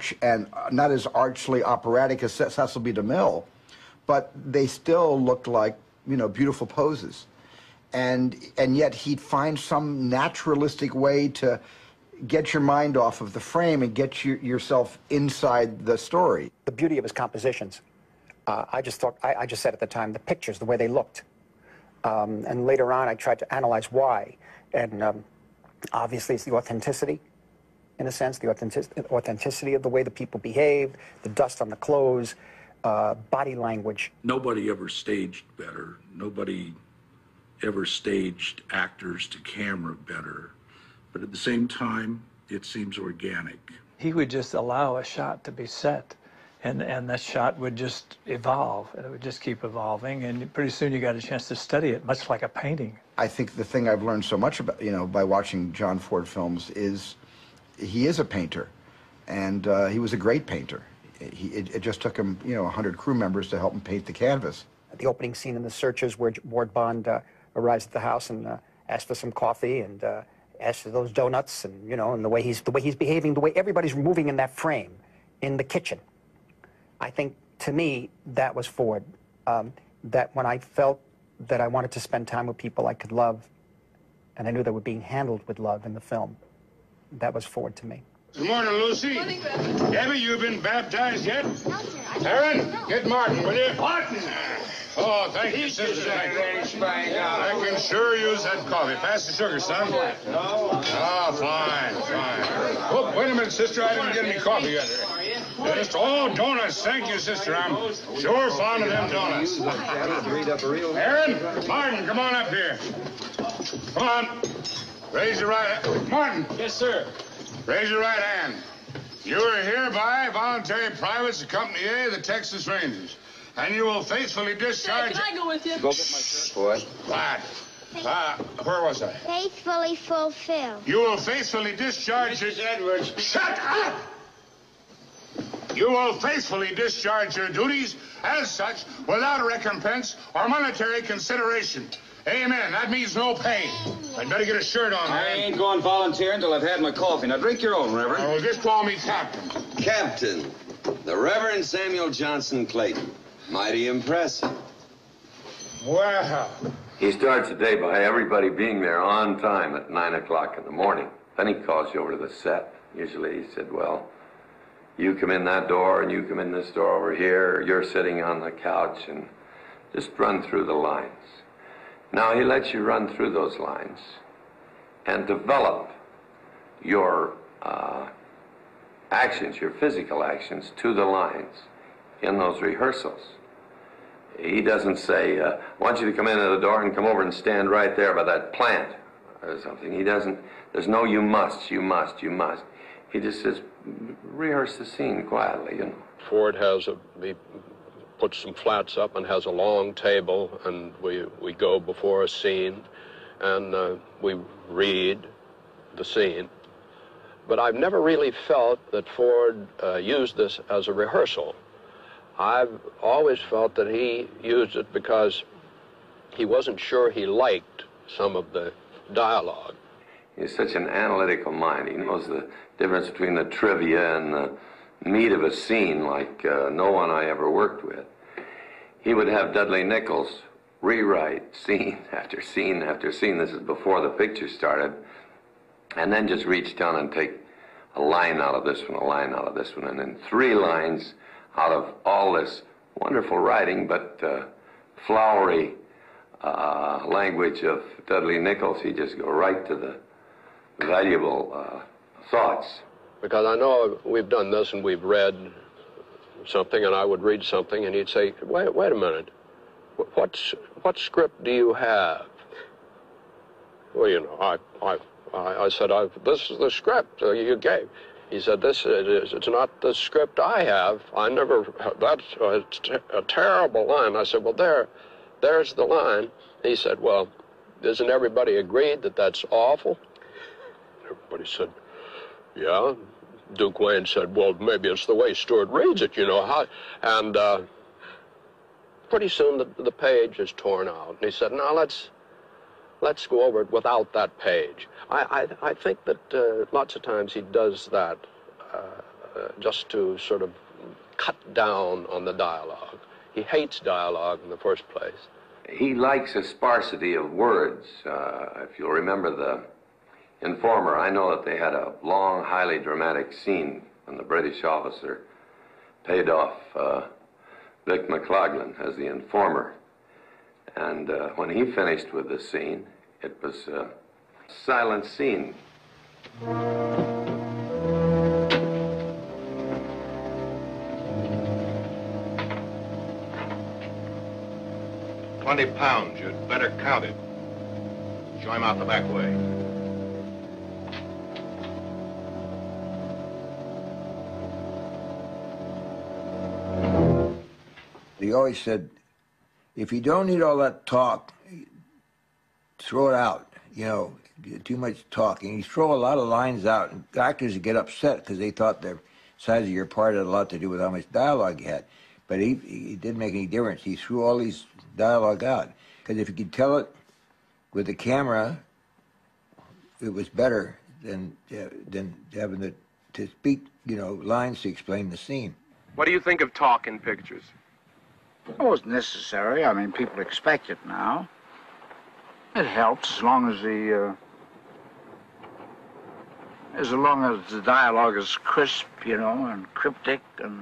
archly operatic as Cecil B. DeMille, but they still looked like, you know, beautiful poses. And yet he'd find some naturalistic way to get your mind off of the frame and get yourself inside the story. The beauty of his compositions, I just said at the time, the pictures, the way they looked. And later on, I tried to analyze why. And obviously, it's the authenticity, in a sense, the authenticity of the way the people behaved, the dust on the clothes, body language. Nobody ever staged better. Nobody ever staged actors to camera better. But at the same time, it seems organic. He would just allow a shot to be set, and that shot would just evolve, and it would just keep evolving, and pretty soon you got a chance to study it, much like a painting. I think the thing I've learned so much about, you know, by watching John Ford films is he is a painter, and he was a great painter. It just took him, you know, 100 crew members to help him paint the canvas. The opening scene in The Searchers, where Ward Bond arrives at the house and asks for some coffee and asks for those donuts, and you know, and the way he's behaving, the way everybody's moving in that frame, in the kitchen. I think, to me, that was Ford. That when I felt that I wanted to spend time with people I could love, and I knew they were being handled with love in the film, that was Ford to me. Good morning, Lucy. Good morning, Grandpa. Debbie, you been baptized yet? No, sir. Aaron, get Martin, will you? Martin! Oh, thank you, sister. I can sure use that coffee. Pass the sugar, son. Oh, fine, fine. Oh, wait a minute, sister. I didn't get any coffee yet. Oh, donuts. Thank you, sister. I'm sure fond of them donuts. Aaron, Martin, come on up here. Come on. Raise your right hand. Martin. Yes, sir. Raise your right hand. You are hereby voluntary privates of Company A of the Texas Rangers, and you will faithfully discharge... Can I go with you? Go get my shirt, boy. Quiet. Where was I? Faithfully fulfill. You will faithfully discharge... Mrs. Edwards. Shut up! You will faithfully discharge your duties as such without recompense or monetary consideration. Amen. That means no pay. I'd better get a shirt on, man. I ain't going volunteer until I've had my coffee. Now drink your own, Reverend. Oh, just call me Captain. Captain, the Reverend Samuel Johnson Clayton. Mighty impressive. Well. He starts the day by everybody being there on time at 9 o'clock in the morning. Then he calls you over to the set. Usually he said, well, you come in that door and you come in this door over here, or you're sitting on the couch, and just run through the lines. Now he lets you run through those lines and develop your actions, your physical actions to the lines in those rehearsals. He doesn't say, I want you to come in at the door and come over and stand right there by that plant or something. He doesn't, there's no you must, you must, you must. He just says, rehearse the scene quietly, you know. Ford he puts some flats up and has a long table, and we go before a scene, and we read the scene. But I've never really felt that Ford used this as a rehearsal. I've always felt that he used it because he wasn't sure he liked some of the dialogue. He's such an analytical mind. He knows the difference between the trivia and the meat of a scene like no one I ever worked with. He would have Dudley Nichols rewrite scene after scene after scene. This is before the picture started. And then just reach down and take a line out of this one, a line out of this one, and then 3 lines out of all this wonderful writing, but flowery language of Dudley Nichols. He just go right to the valuable thoughts. Because I know we've done this and we've read something, and I would read something, and he'd say, wait a minute, what script do you have? Well, you know, I said, this is the script you gave. He said, it's not the script I have. I never, that's a terrible line. I said, well, there's the line. He said, well, isn't everybody agreed that that's awful? Everybody said, yeah. Duke Wayne said, well, maybe it's the way Stewart reads it, you know. And pretty soon the page is torn out. And he said, now let's go over it without that page. I think that lots of times he does that just to sort of cut down on the dialogue. He hates dialogue in the first place. He likes a sparsity of words. If you'll remember the Informer, I know that they had a long, highly dramatic scene when the British officer paid off Vic McLaughlin as the informer. And when he finished with the scene, it was a silent scene. 20 pounds. You'd better count it. Show him out the back way. He always said, if you don't need all that talk, throw it out. You know, too much talking. You throw a lot of lines out, and actors would get upset because they thought the size of your part had a lot to do with how much dialogue you had. But he didn't make any difference. He threw all these dialogue out. Because if you could tell it with the camera, it was better than having to speak, you know, lines to explain the scene. What do you think of talk in pictures? Oh, it's necessary. I mean, people expect it now. It helps as long as the dialogue is crisp, you know, and cryptic, and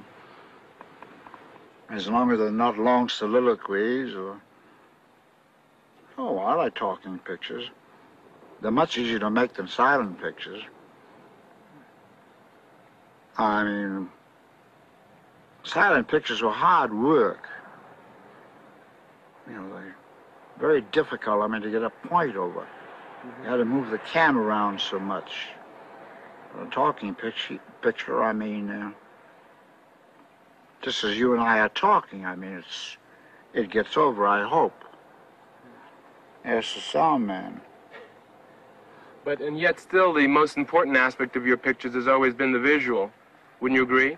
as long as they're not long soliloquies or... Oh, I like talking pictures. They're much easier to make than silent pictures. I mean, silent pictures were hard work. You know, they're very difficult, I mean, to get a point over. You had to move the camera around so much. A talking picture, I mean, just as you and I are talking, I mean, it gets over, I hope. Yes, the sound man. But, and yet still the most important aspect of your pictures has always been the visual. Wouldn't you agree?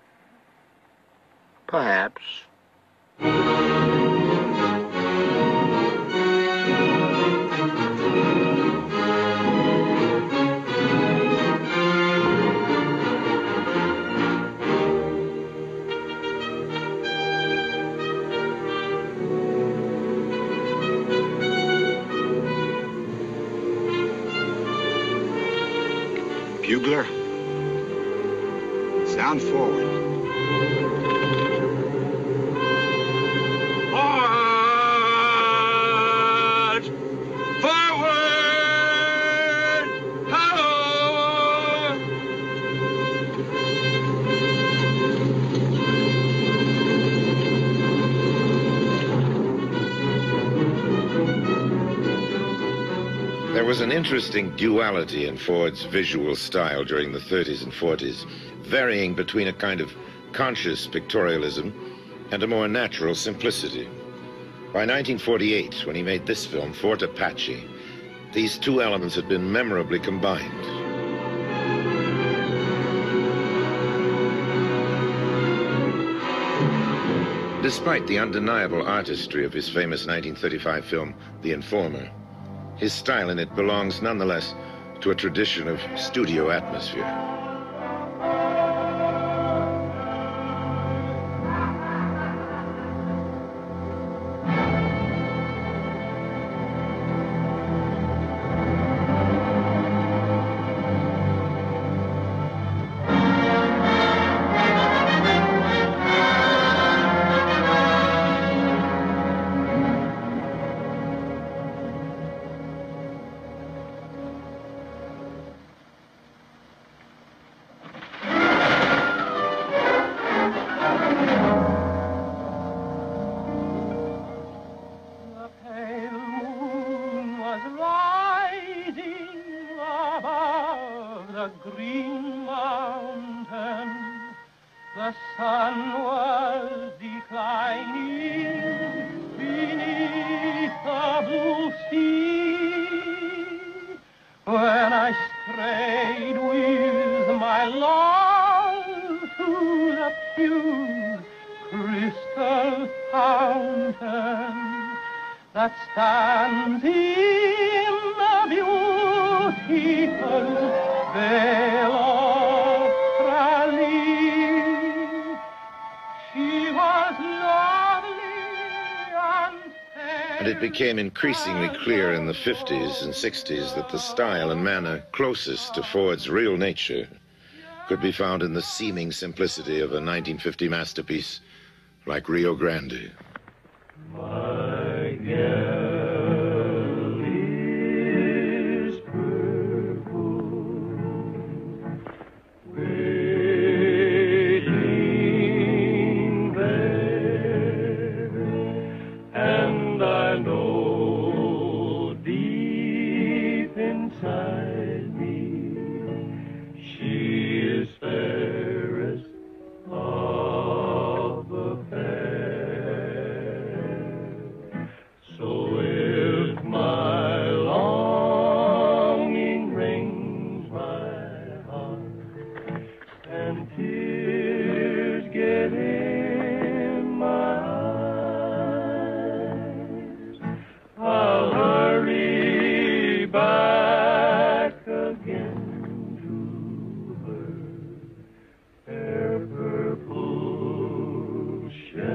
Perhaps. Bugler, sound forward. March! Forward! Hello! There was an interesting duality in Ford's visual style during the 30s and 40s, varying between a kind of conscious pictorialism and a more natural simplicity. By 1948, when he made this film, Fort Apache, these two elements had been memorably combined. Despite the undeniable artistry of his famous 1935 film, The Informer, his style in it belongs nonetheless to a tradition of studio atmosphere. Green mountain, the sun was declining beneath the blue sea, when I strayed with my love to the pure crystal fountain that stands in the beautiful Vale of Tralee. She was lovely And it became increasingly clear in the 50s and 60s that the style and manner closest to Ford's real nature could be found in the seeming simplicity of a 1950 masterpiece like Rio Grande. My girl is purple, waiting there, and I know deep inside me she is fairest of the fair. So if my longing wrings my heart and tears get in my eyes, I'll hurry back again to her, ere purple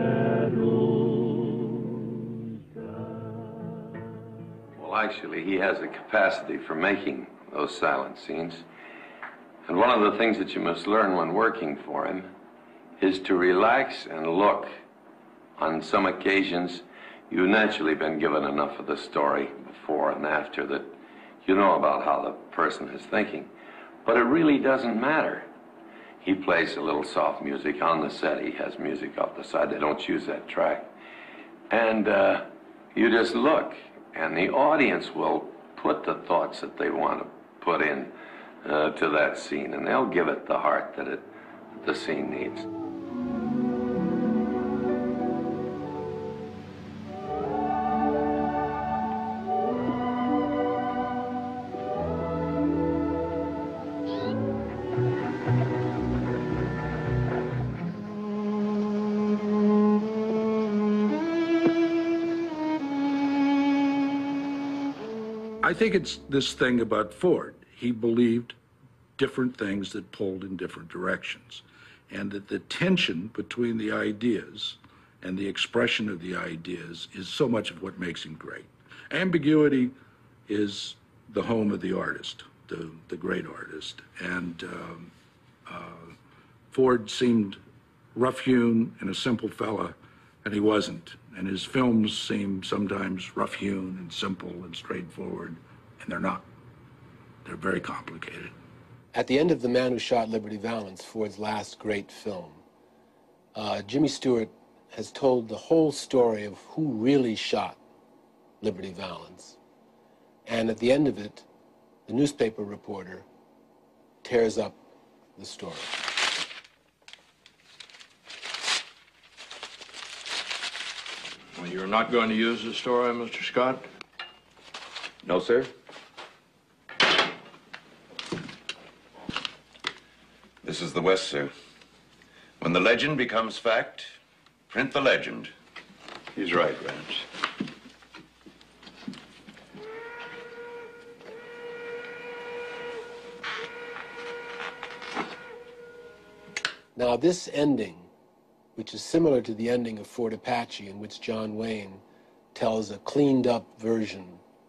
shadows die. Well, actually, he has the capacity for making those silent scenes. And one of the things that you must learn when working for him is to relax and look. On some occasions, you've naturally been given enough of the story before and after that you know about how the person is thinking. But it really doesn't matter. He plays a little soft music on the set. He has music off the side. They don't choose that track. And you just look, and the audience will put the thoughts that they want to put in to that scene, and they'll give it the heart that the scene needs. I think it's this thing about Ford. He believed different things that pulled in different directions, and that the tension between the ideas and the expression of the ideas is so much of what makes him great. Ambiguity is the home of the artist. the great artist. And Ford seemed rough-hewn and a simple fella, and he wasn't. And his films seem sometimes rough-hewn and simple and straightforward, and they're not. They're very complicated. At the end of The Man Who Shot Liberty Valance, Ford's last great film, Jimmy Stewart has told the whole story of who really shot Liberty Valance. And at the end of it, the newspaper reporter tears up the story. Well, you're not going to use the story, Mr. Scott? No, sir. This is the West, sir. When the legend becomes fact, print the legend. He's right, Rance. Now, this ending, which is similar to the ending of Fort Apache, in which John Wayne tells a cleaned-up version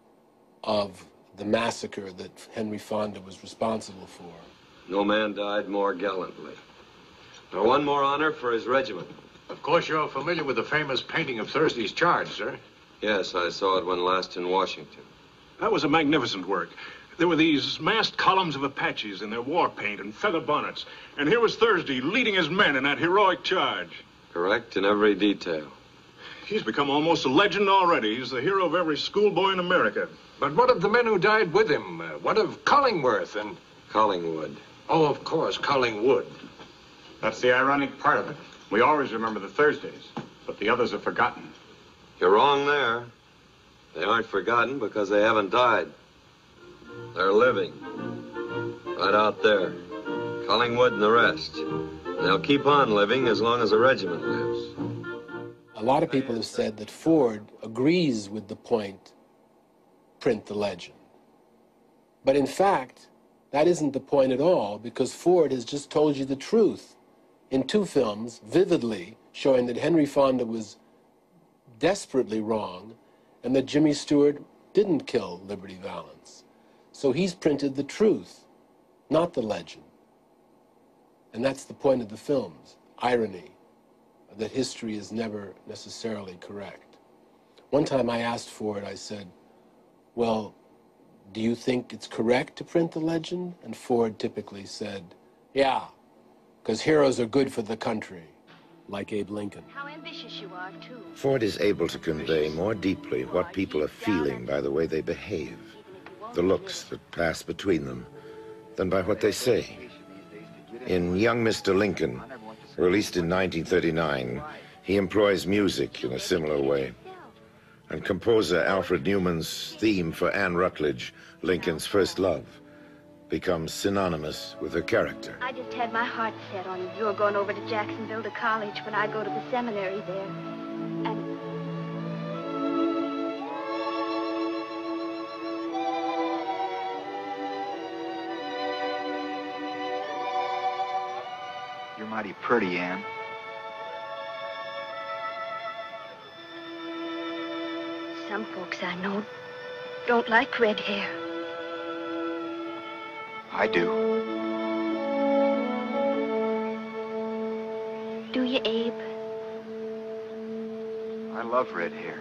of the massacre that Henry Fonda was responsible for. No man died more gallantly. Nor one more honor for his regiment. Of course, you're familiar with the famous painting of Thursday's Charge, sir. Yes, I saw it when last in Washington. That was a magnificent work. There were these massed columns of Apaches in their war paint and feather bonnets. And here was Thursday leading his men in that heroic charge. Correct in every detail. He's become almost a legend already. He's the hero of every schoolboy in America. But what of the men who died with him? What of Collingworth and... Collingwood. Oh, of course, Collingwood. That's the ironic part of it. We always remember the Thursdays, but the others are forgotten. You're wrong there. They aren't forgotten because they haven't died. They're living. Right out there. Collingwood and the rest. And they'll keep on living as long as the regiment lives. A lot of people have said that Ford agrees with the point, print the legend. But in fact, that isn't the point at all, because Ford has just told you the truth in 2 films, vividly showing that Henry Fonda was desperately wrong and that Jimmy Stewart didn't kill Liberty Valance. So he's printed the truth, not the legend. And that's the point of the films, irony, that history is never necessarily correct. One time I asked Ford, I said, well, do you think it's correct to print the legend? And Ford typically said, yeah, because heroes are good for the country, like Abe Lincoln. How ambitious you are, too. Ford is able to convey more deeply what people are feeling by the way they behave, the looks that pass between them, than by what they say. In Young Mr. Lincoln, released in 1939, he employs music in a similar way. And composer Alfred Newman's theme for Anne Rutledge, Lincoln's first love, becomes synonymous with her character. I just had my heart set on you were going over to Jacksonville to college when I go to the seminary there. And You're mighty pretty, Anne. some folks I know don't like red hair. I do. Do you, Abe? I love red hair.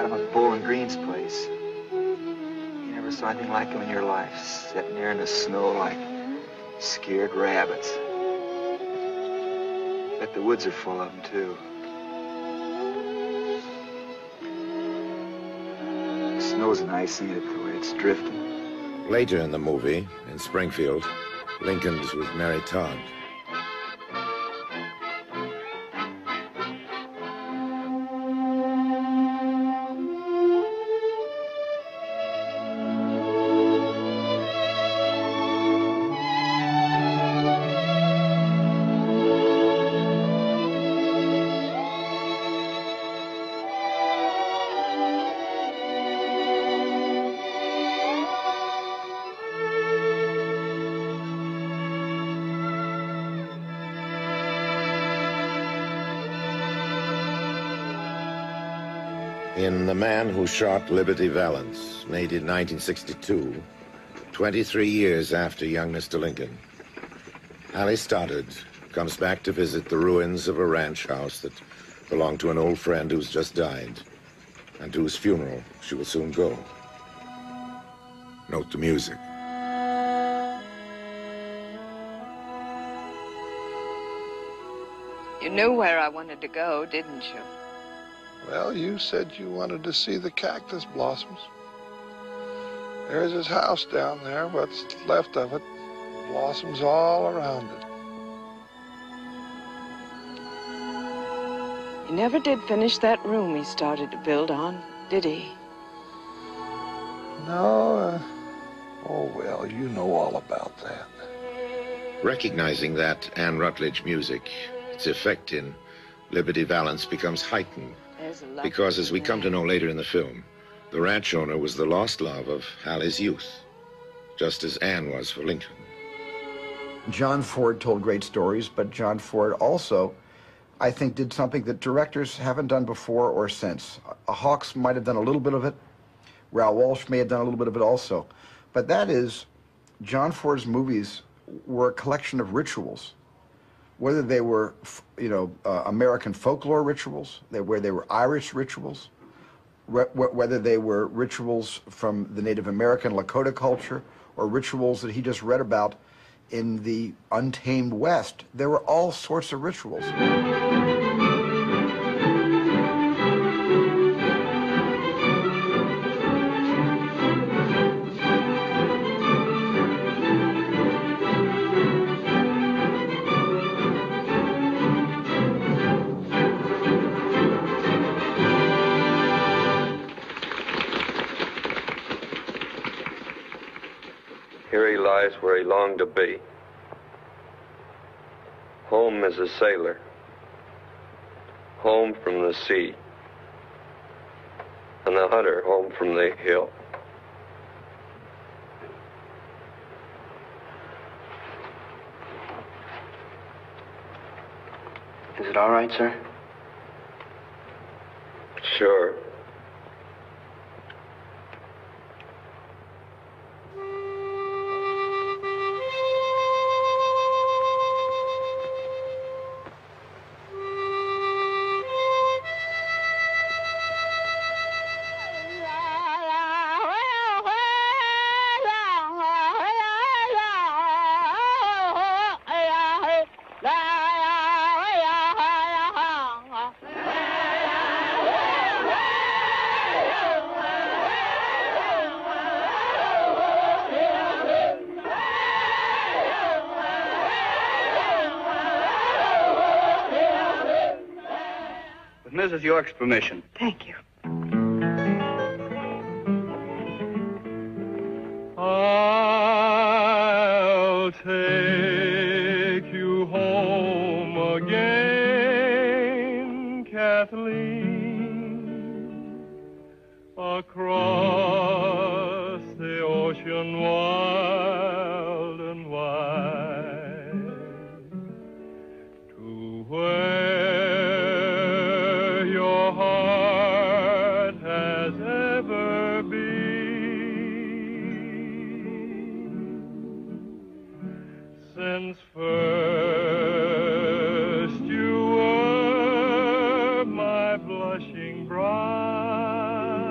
Adam of Bowling Green's place. You never saw anything like him in your life, sitting there in the snow like scared rabbits. Bet the woods are full of them, too. The snow's nice, ain't it, the way it's drifting? Later in the movie, in Springfield, Lincoln's with Mary Todd. In The Man Who Shot Liberty Valance, made in 1962, 23 years after young Mr. Lincoln, Hallie Stoddard comes back to visit the ruins of a ranch house that belonged to an old friend who's just died, and to whose funeral she will soon go. Note the music. You knew where I wanted to go, didn't you? Well, you said you wanted to see the cactus blossoms. There's his house down there, what's left of it. Blossoms all around it. He never did finish that room he started to build on, did he? No, oh well, you know all about that. Recognizing that Anne Rutledge music, its effect in Liberty Valance becomes heightened. Because, as we come to know later in the film, the ranch owner was the lost love of Hallie's youth, just as Anne was for Lincoln. John Ford told great stories, but John Ford also, I think, did something that directors haven't done before or since. Hawks might have done a little bit of it. Raoul Walsh may have done a little bit of it also. But that is, John Ford's movies were a collection of rituals. Whether they were, American folklore rituals, where they were Irish rituals, whether they were rituals from the Native American Lakota culture, or rituals that he just read about in the untamed West, there were all sorts of rituals. Here he lies where he longed to be. Home as a sailor. Home from the sea. And the hunter home from the hill. Is it all right, sir? Sure. Mrs. York's permission. Thank you. I'll take you home again, Kathleen, across the ocean wild and wide, to where your heart has ever been. Since first you were my blushing bride,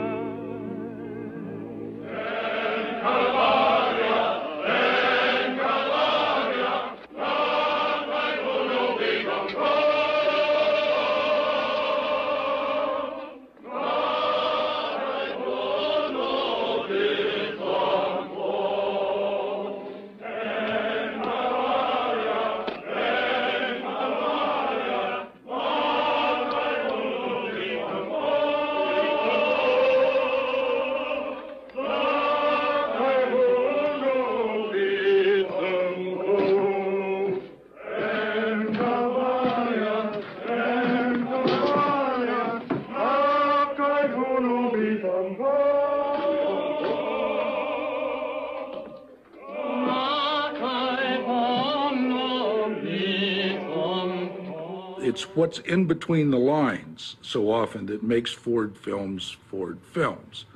It's what's in between the lines so often that makes Ford films Ford films.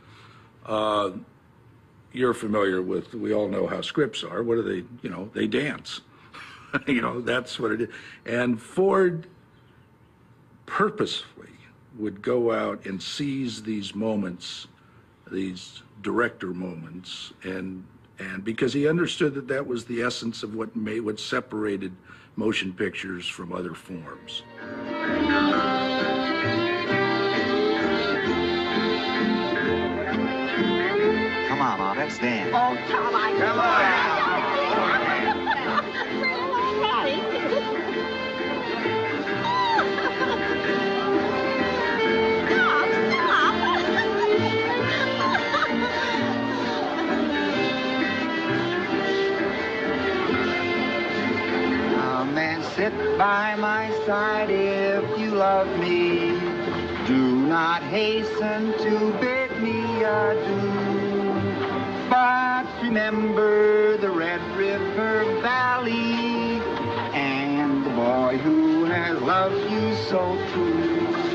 You're familiar with, we all know how scripts are. What do they, you know, they dance. You know, that's what it is. And Ford purposefully would go out and seize these moments, these director moments, and because he understood that that was the essence of what separated motion pictures from other forms. Come on, Mom, let's dance. Oh, Tom, Come Come and sit by my side if you love me. Do not hasten to bid me adieu. But remember the Red River Valley and the boy who has loved you so true.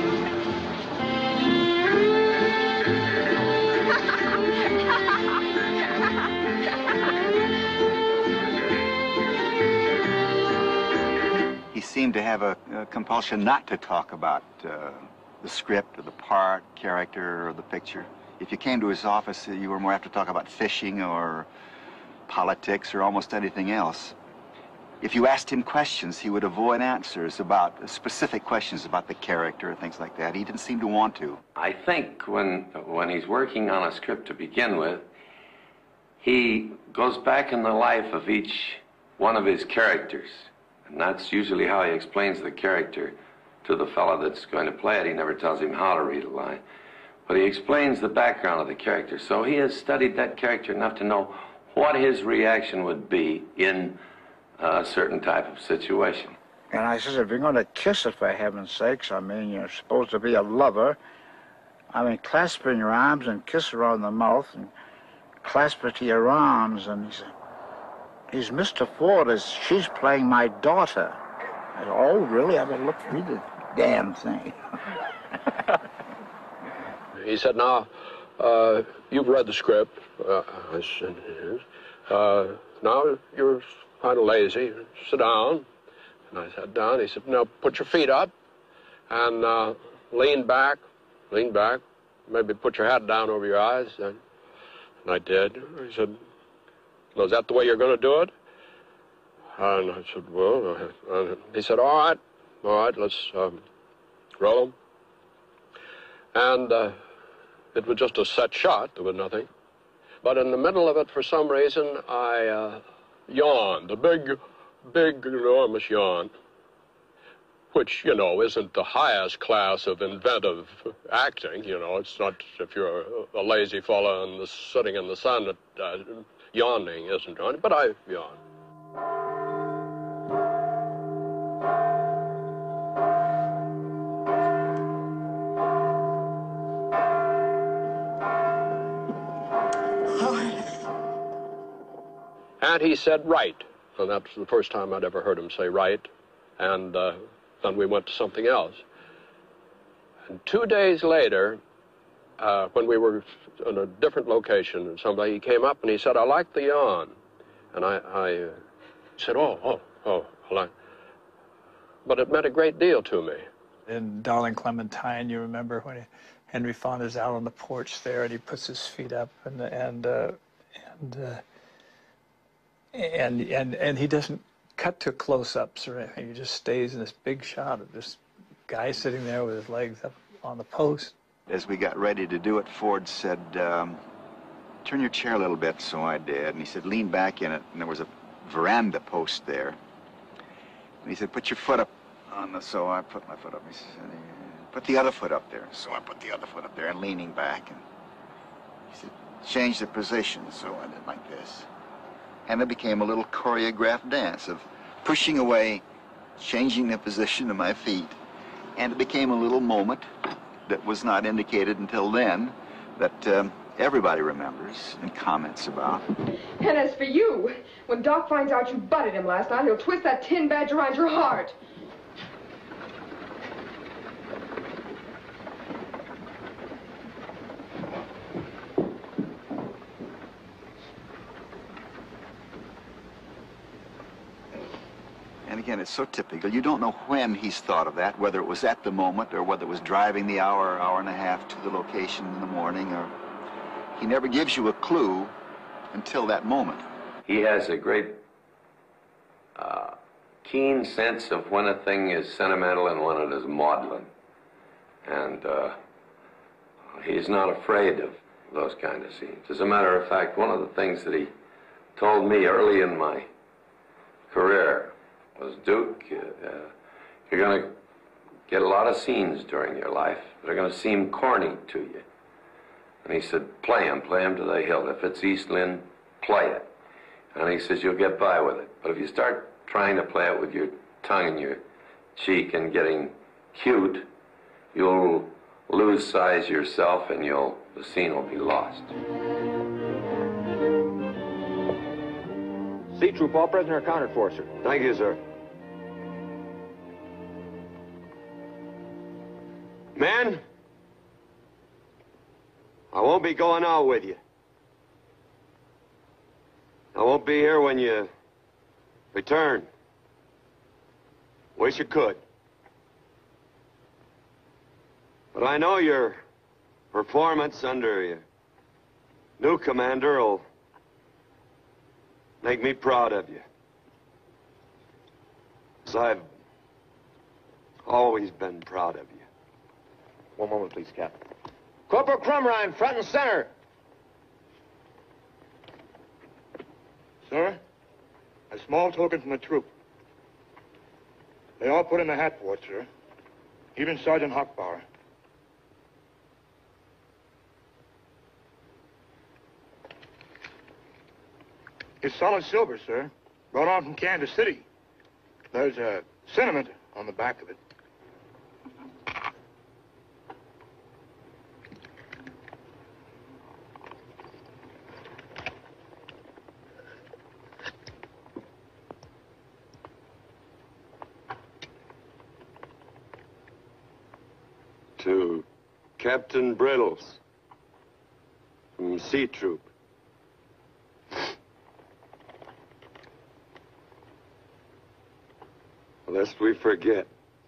He seemed to have a compulsion not to talk about the script or the part, character, or the picture. If you came to his office, you were more apt to talk about fishing or politics or almost anything else. If you asked him questions, he would avoid answers about specific questions about the character or things like that. He didn't seem to want to. I think when he's working on a script to begin with, he goes back in the life of each one of his characters. And that's usually how he explains the character to the fellow that's going to play it. He never tells him how to read a line. But he explains the background of the character. So he has studied that character enough to know what his reaction would be in a certain type of situation. And I says, if you're going to kiss it, for heaven's sakes, I mean, you're supposed to be a lover. I mean, clasp her in your arms and kiss her on the mouth and clasp her to your arms. And he said, he's Mr. Ford, she's playing my daughter. I said, oh, really? I better look through the damn thing. He said, now, you've read the script. I said, yes. Now you're kind of lazy. Sit down. And I sat down. He said, now put your feet up and lean back. Maybe put your hat down over your eyes. And I did. He said, well, is that the way you're going to do it? And I said, well, he said, all right, let's roll them. And it was just a set shot. There was nothing. But in the middle of it, for some reason, I yawned, a big, enormous yawn, which, you know, isn't the highest class of inventive acting. You know, it's not, if you're a lazy fella and sitting in the sun, yawning isn't yawning, but I yawned. And he said, right. And that was the first time I'd ever heard him say right. And then we went to something else. And 2 days later, when we were in a different location, he came up and he said, I like the yawn. And I said, oh. But it meant a great deal to me. In Darling Clementine, you remember when Henry Fonda's out on the porch there and he puts his feet up and he doesn't cut to close-ups or anything. He just stays in this big shot of this guy sitting there with his legs up on the post. As we got ready to do it, Ford said, turn your chair a little bit, so I did. And he said, lean back in it, and there was a veranda post there. And he said, put your foot up on the, so I put my foot up. He said, put the other foot up there. So I put the other foot up there and leaning back. And he said, change the position, so I did like this. And it became a little choreographed dance of pushing away, changing the position of my feet. And it became a little moment that was not indicated until then, that everybody remembers and comments about. And as for you, when Doc finds out you butted him last night, he'll twist that tin badge around your heart. And again, it's so typical. You don't know when he's thought of that, whether it was at the moment or whether it was driving the hour, hour and a half to the location in the morning, or he never gives you a clue until that moment. He has a great keen sense of when a thing is sentimental and when it is maudlin. And he's not afraid of those kind of scenes. As a matter of fact, one of the things that he told me early in my career was, Duke, you're going to get a lot of scenes during your life that are going to seem corny to you. And he said, play them to the hilt. If it's East Lynne, play it. And he says, you'll get by with it. But if you start trying to play it with your tongue in your cheek and getting cute, you'll lose size yourself and the scene will be lost. C Troop, all prisoner accounted for, sir. Thank you, sir. Men, I won't be going out with you. I won't be here when you return. Wish you could. But I know your performance under your new commander will make me proud of you. 'Cause I've always been proud of you. One moment, please, Captain. Corporal Crumrine, front and center. Sir, a small token from the troop. They all put in the hat for it, sir. Even Sergeant Hochbauer. It's solid silver, sir. Brought on from Kansas City. There's a sentiment on the back of it. To Captain Brittles from C Troop. Lest we forget.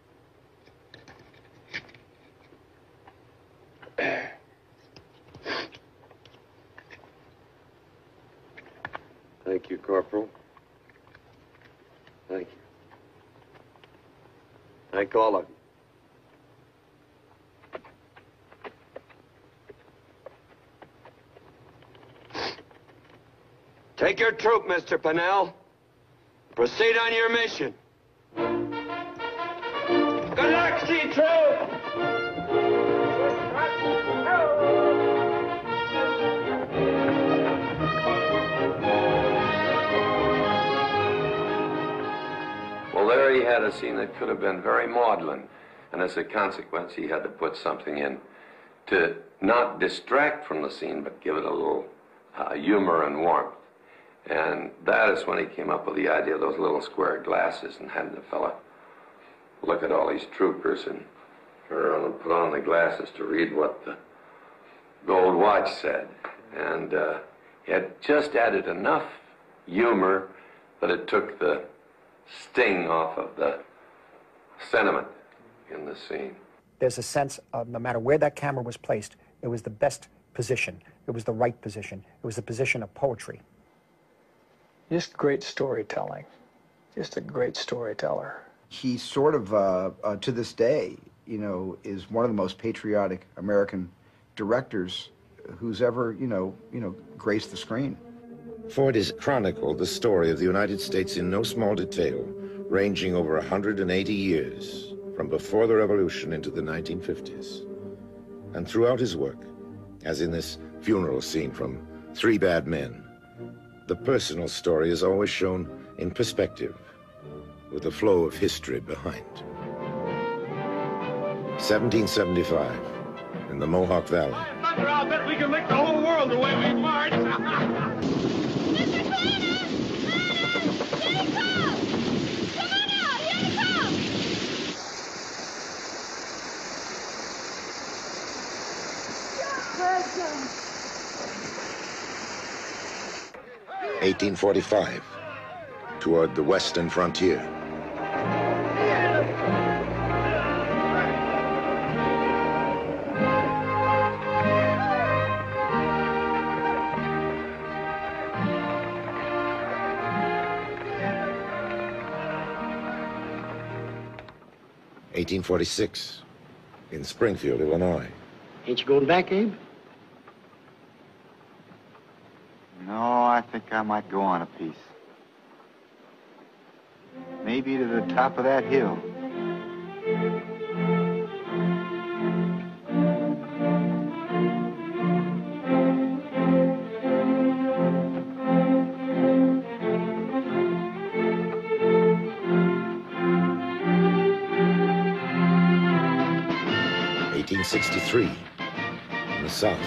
Thank you, Corporal. Thank you. Thank all of you. Take your troop, Mr. Pennell. Proceed on your mission. Good luck, C Troop! Well, there he had a scene that could have been very maudlin, and as a consequence, he had to put something in to not distract from the scene, but give it a little humor and warmth. And that is when he came up with the idea of those little square glasses and had the fella look at all these troopers and turn around and put on the glasses to read what the gold watch said. And he had just added enough humor that it took the sting off of the sentiment in the scene. There's a sense of no matter where that camera was placed, it was the best position. It was the right position. It was the position of poetry. Just great storytelling. Just a great storyteller. He sort of, to this day, you know, is one of the most patriotic American directors who's ever, you know, graced the screen. Ford has chronicled the story of the United States in no small detail, ranging over 180 years, from before the Revolution into the 1950s. And throughout his work, as in this funeral scene from Three Bad Men, the personal story is always shown in perspective, with the flow of history behind. 1775, in the Mohawk Valley. Father, I'll bet we can lick the whole world the way we march. Bertram. 1845, toward the western frontier. (1846) in Springfield, Illinois. Ain't you going back, Abe? No, I think I might go on a piece. Maybe to the top of that hill. (1863) in the South.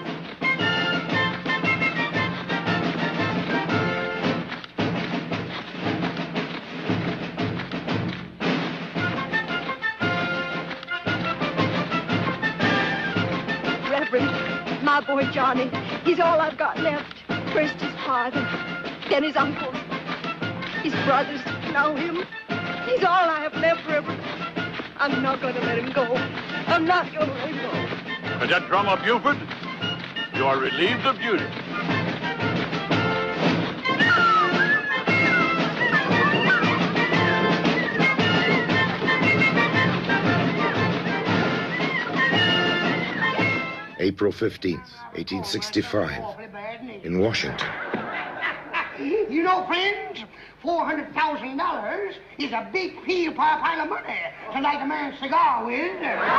Reverend, my boy Johnny, he's all I've got left. First his father, then his uncle, his brothers, now him. He's all I have left, Reverend. I'm not going to let him go. I'm not going to let him go. Cadet Drummer Buford, you are relieved of duty. April 15th, 1865, in Washington. You know, friends, $400,000 is a big pile of money to light a man's cigar with.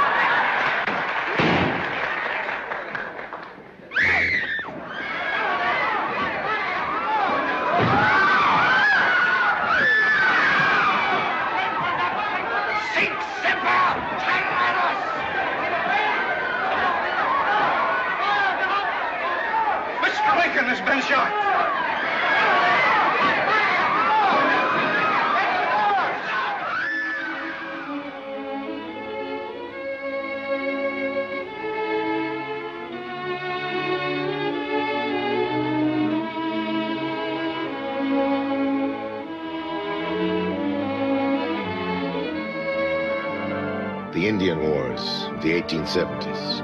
Mr. Lincoln has been shot. The Indian Wars of the 1870s.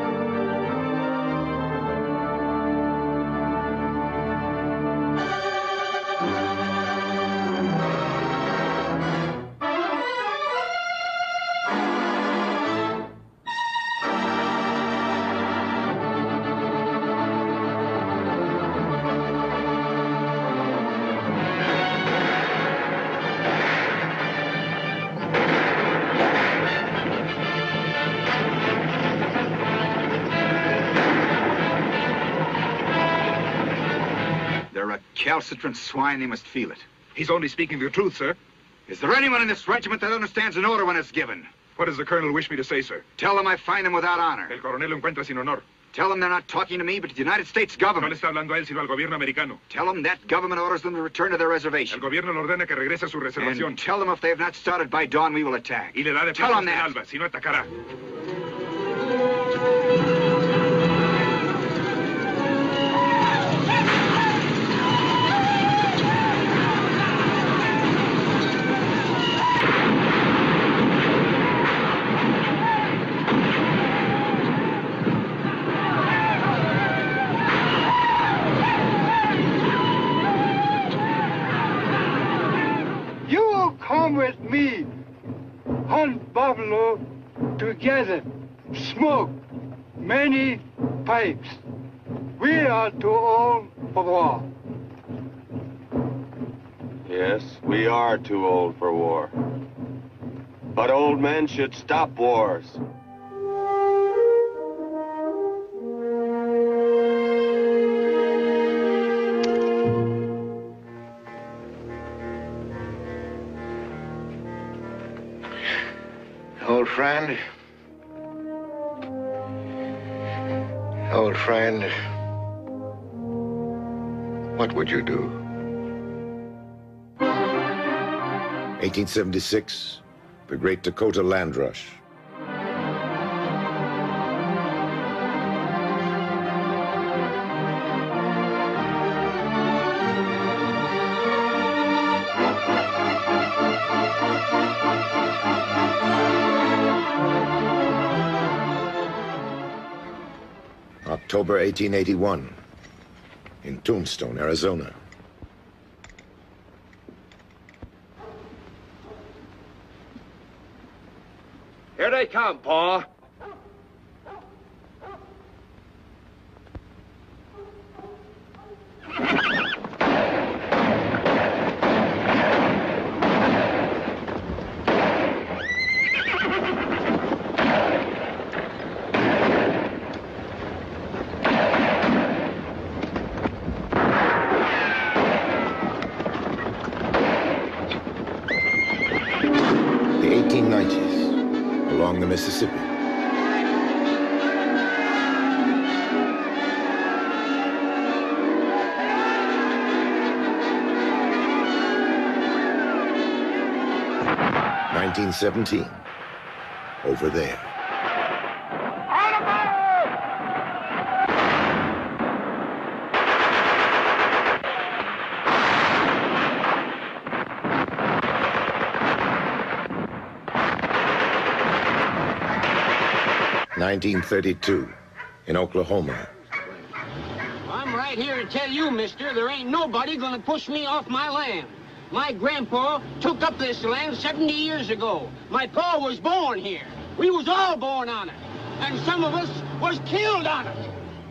Calcitrant swine, they must feel it. He's only speaking the truth, sir. Is there anyone in this regiment that understands an order when it's given? What does the colonel wish me to say, sir? Tell them I find them without honor. El coronel lo encuentra sin honor. Tell them they're not talking to me, but to the United States government. No le está hablando a él, sino al gobierno americano. Tell them that government orders them to return to their reservation. El gobierno le ordena que regrese a su reservación. And tell them if they have not started by dawn, we will attack. Y le da de tell them that. Alba, si no atacará. Come with me, hunt buffalo together, smoke many pipes. We are too old for war. Yes, we are too old for war. But old men should stop wars. Old friend, Old friend, what would you do? 1876, the Great Dakota Land Rush. October 1881, in Tombstone, Arizona. Here they come, Pa. The 1890s, along the Mississippi. (1917), over there. (1932), in Oklahoma. I'm right here to tell you, mister, there ain't nobody gonna push me off my land. My grandpa took up this land 70 years ago. My pa was born here. We was all born on it. And some of us was killed on it.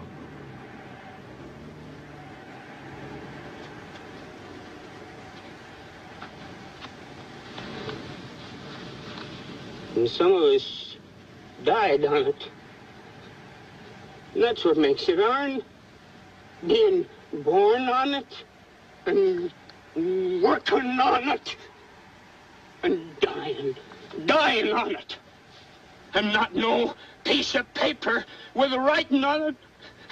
And some of us died on it. And that's what makes it iron. Being born on it, and working on it, and dying on it. And not no piece of paper with a writing on it.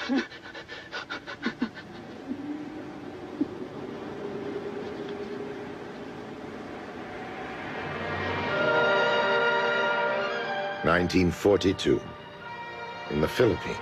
(1942), in the Philippines.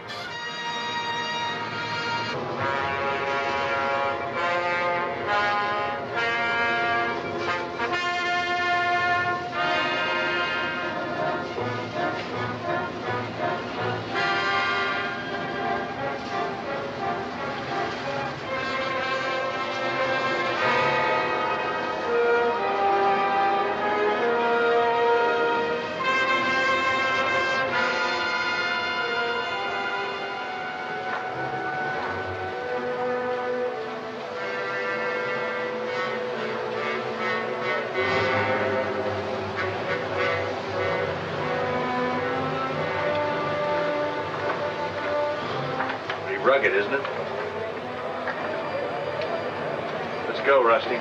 Rugged, isn't it? Let's go, Rusty.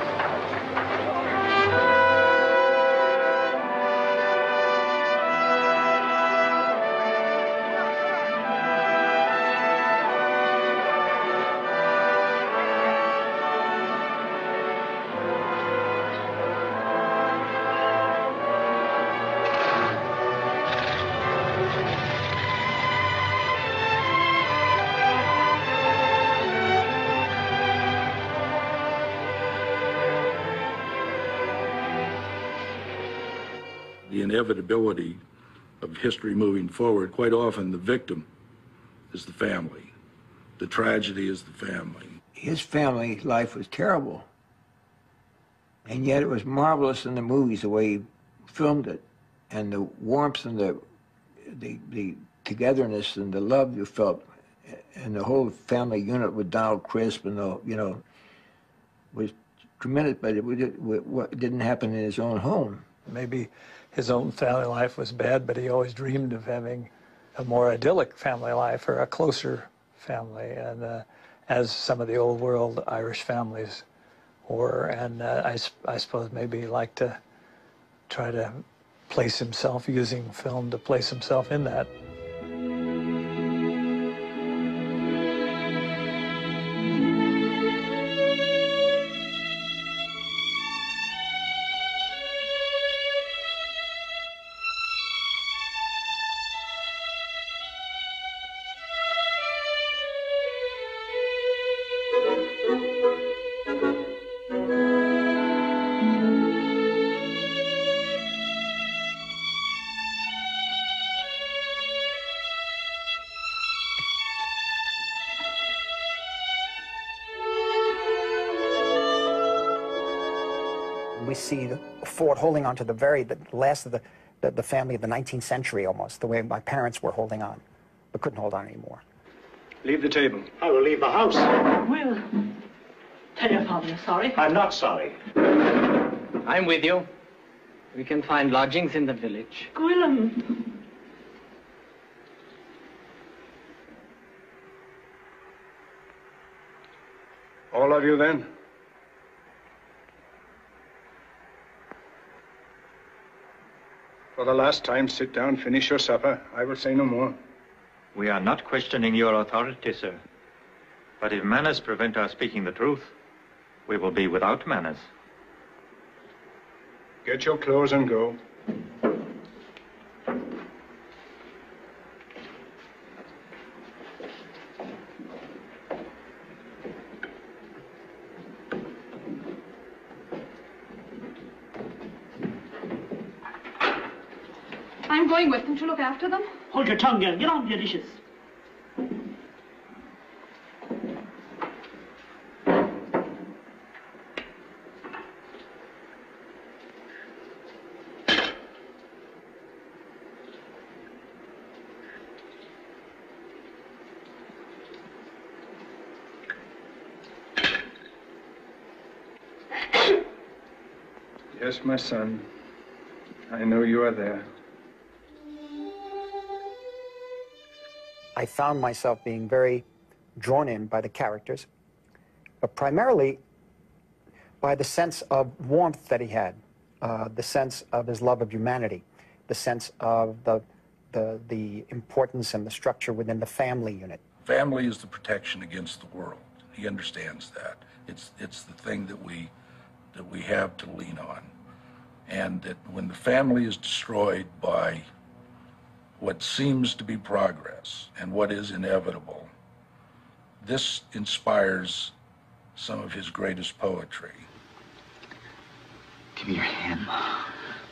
The inevitability of history moving forward, quite often the victim is the family. The tragedy is the family. His family life was terrible. And yet it was marvelous in the movies, the way he filmed it. And the warmth and the togetherness and the love you felt. And the whole family unit with Donald Crisp and was tremendous, but it didn't happen in his own home. Maybe his own family life was bad, but he always dreamed of having a more idyllic family life or a closer family, and as some of the old world Irish families were. And I suppose maybe he liked to try to place himself, using film to place himself in that. we see Ford holding on to the last of the family of the 19th century almost, the way my parents were holding on, but couldn't hold on anymore. Leave the table. I will leave the house. Will, tell your father you're sorry. I'm not sorry. I'm with you. We can find lodgings in the village. Gwilym. All of you, then? For the last time, sit down, finish your supper. I will say no more. We are not questioning your authority, sir. But if manners prevent our speaking the truth, we will be without manners. Get your clothes and go. I'm going with them to look after them. Hold your tongue, girl. Get on with your dishes. Yes, my son. I know you are there. I found myself being very drawn in by the characters, but primarily by the sense of warmth that he had, the sense of his love of humanity, the sense of the importance and the structure within the family unit. Family is the protection against the world. He understands that. It's the thing that we have to lean on. And that when the family is destroyed by what seems to be progress and what is inevitable, this inspires some of his greatest poetry. Give me your hand, Ma.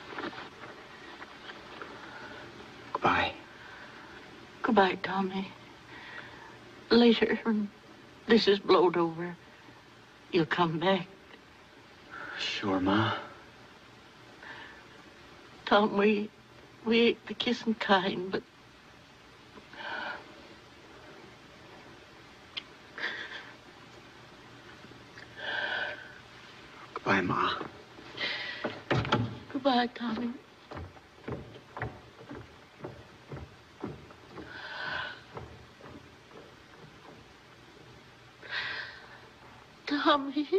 Goodbye. Goodbye, Tommy. Later, when this is blowed over, you'll come back. Sure, Ma. Tom, we ain't the kissing kind, but Goodbye, Ma. goodbye, Tommy. Tommy.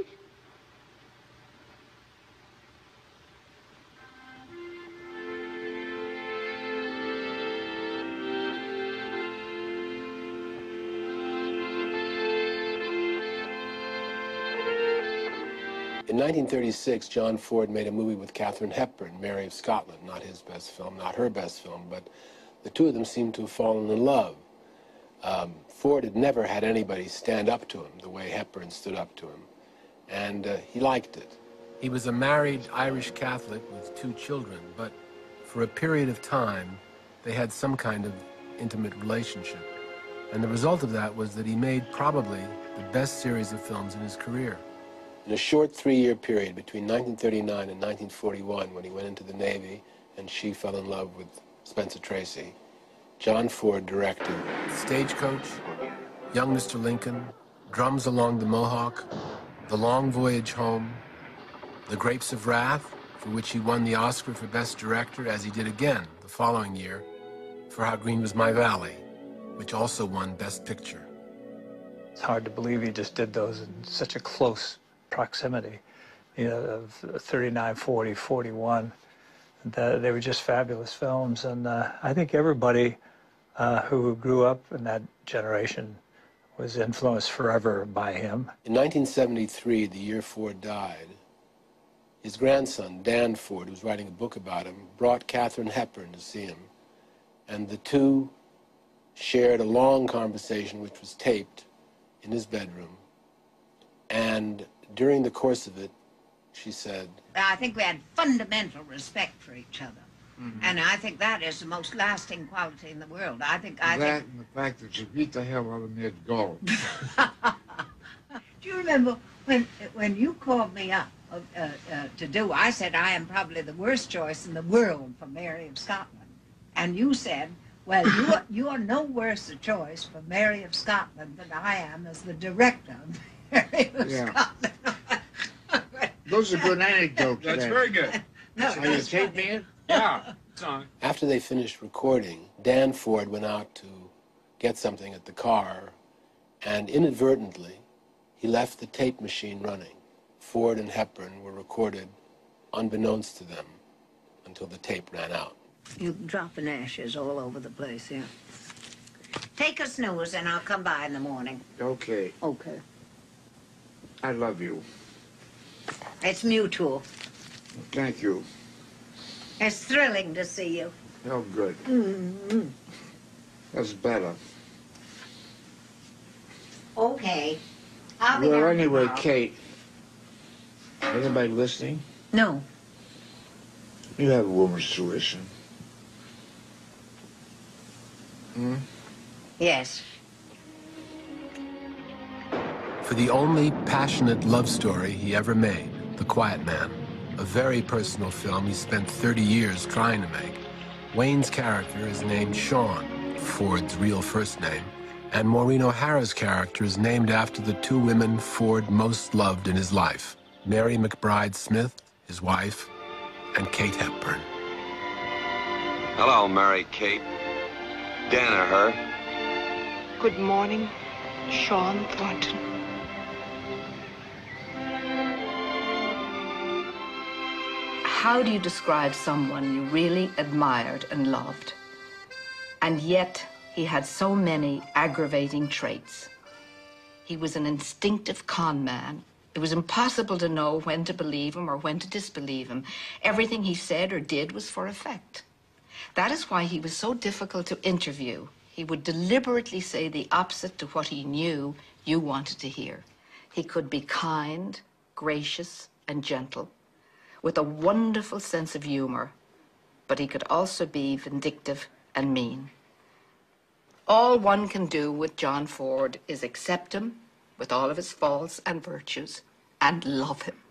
In 1936, John Ford made a movie with Katharine Hepburn, Mary of Scotland, not his best film, not her best film, but the two of them seemed to have fallen in love. Ford had never had anybody stand up to him the way Hepburn stood up to him, and he liked it. He was a married Irish Catholic with 2 children, but for a period of time, they had some kind of intimate relationship. And the result of that was that he made probably the best series of films in his career. In a short 3-year period between 1939 and 1941, when he went into the Navy and she fell in love with Spencer Tracy, John Ford directed Stagecoach, Young Mr. Lincoln, Drums Along the Mohawk, The Long Voyage Home, The Grapes of Wrath, for which he won the Oscar for Best Director, as he did again the following year for How Green Was My Valley, which also won Best Picture. It's hard to believe he just did those in such a close proximity, you know, of 39, 40, 41. They were just fabulous films, and I think everybody who grew up in that generation was influenced forever by him. In 1973, the year Ford died, his grandson, Dan Ford, who was writing a book about him, brought Katharine Hepburn to see him, and the two shared a long conversation which was taped in his bedroom, and during the course of it, she said, I think we had fundamental respect for each other. Mm-hmm. And I think that is the most lasting quality in the world. I think And the fact that you beat the hell out of me at golf. Do you remember when you called me up to do, I said I am probably the worst choice in the world for Mary of Scotland. And you said, well, you are no worse a choice for Mary of Scotland than I am as the director of Mary of Scotland. Those are good anecdotes. That's very good. Are you taping it? Yeah. After they finished recording, Dan Ford went out to get something at the car, and inadvertently, he left the tape machine running. Ford and Hepburn were recorded unbeknownst to them until the tape ran out. You're dropping ashes all over the place here. Take a snooze and I'll come by in the morning. Okay. Okay. I love you. It's mutual. Thank you. It's thrilling to see you. Oh, good. Mm-hmm. That's better. Okay. I'll be Well, down anyway, tomorrow. Kate, anybody listening? No. You have a woman's tuition. Hmm? Yes. For the only passionate love story he ever made, The Quiet Man, a very personal film he spent 30 years trying to make, Wayne's character is named Sean, Ford's real first name, and Maureen O'Hara's character is named after the two women Ford most loved in his life, Mary McBride Smith, his wife, and Kate Hepburn. Hello, Mary Kate. Danaher. Good morning, Sean Thornton. How do you describe someone you really admired and loved, and yet he had so many aggravating traits? He was an instinctive con man. It was impossible to know when to believe him or when to disbelieve him. Everything he said or did was for effect. That is why he was so difficult to interview. He would deliberately say the opposite to what he knew you wanted to hear. He could be kind, gracious, and gentle, with a wonderful sense of humor, but he could also be vindictive and mean. All one can do with John Ford is accept him with all of his faults and virtues and love him.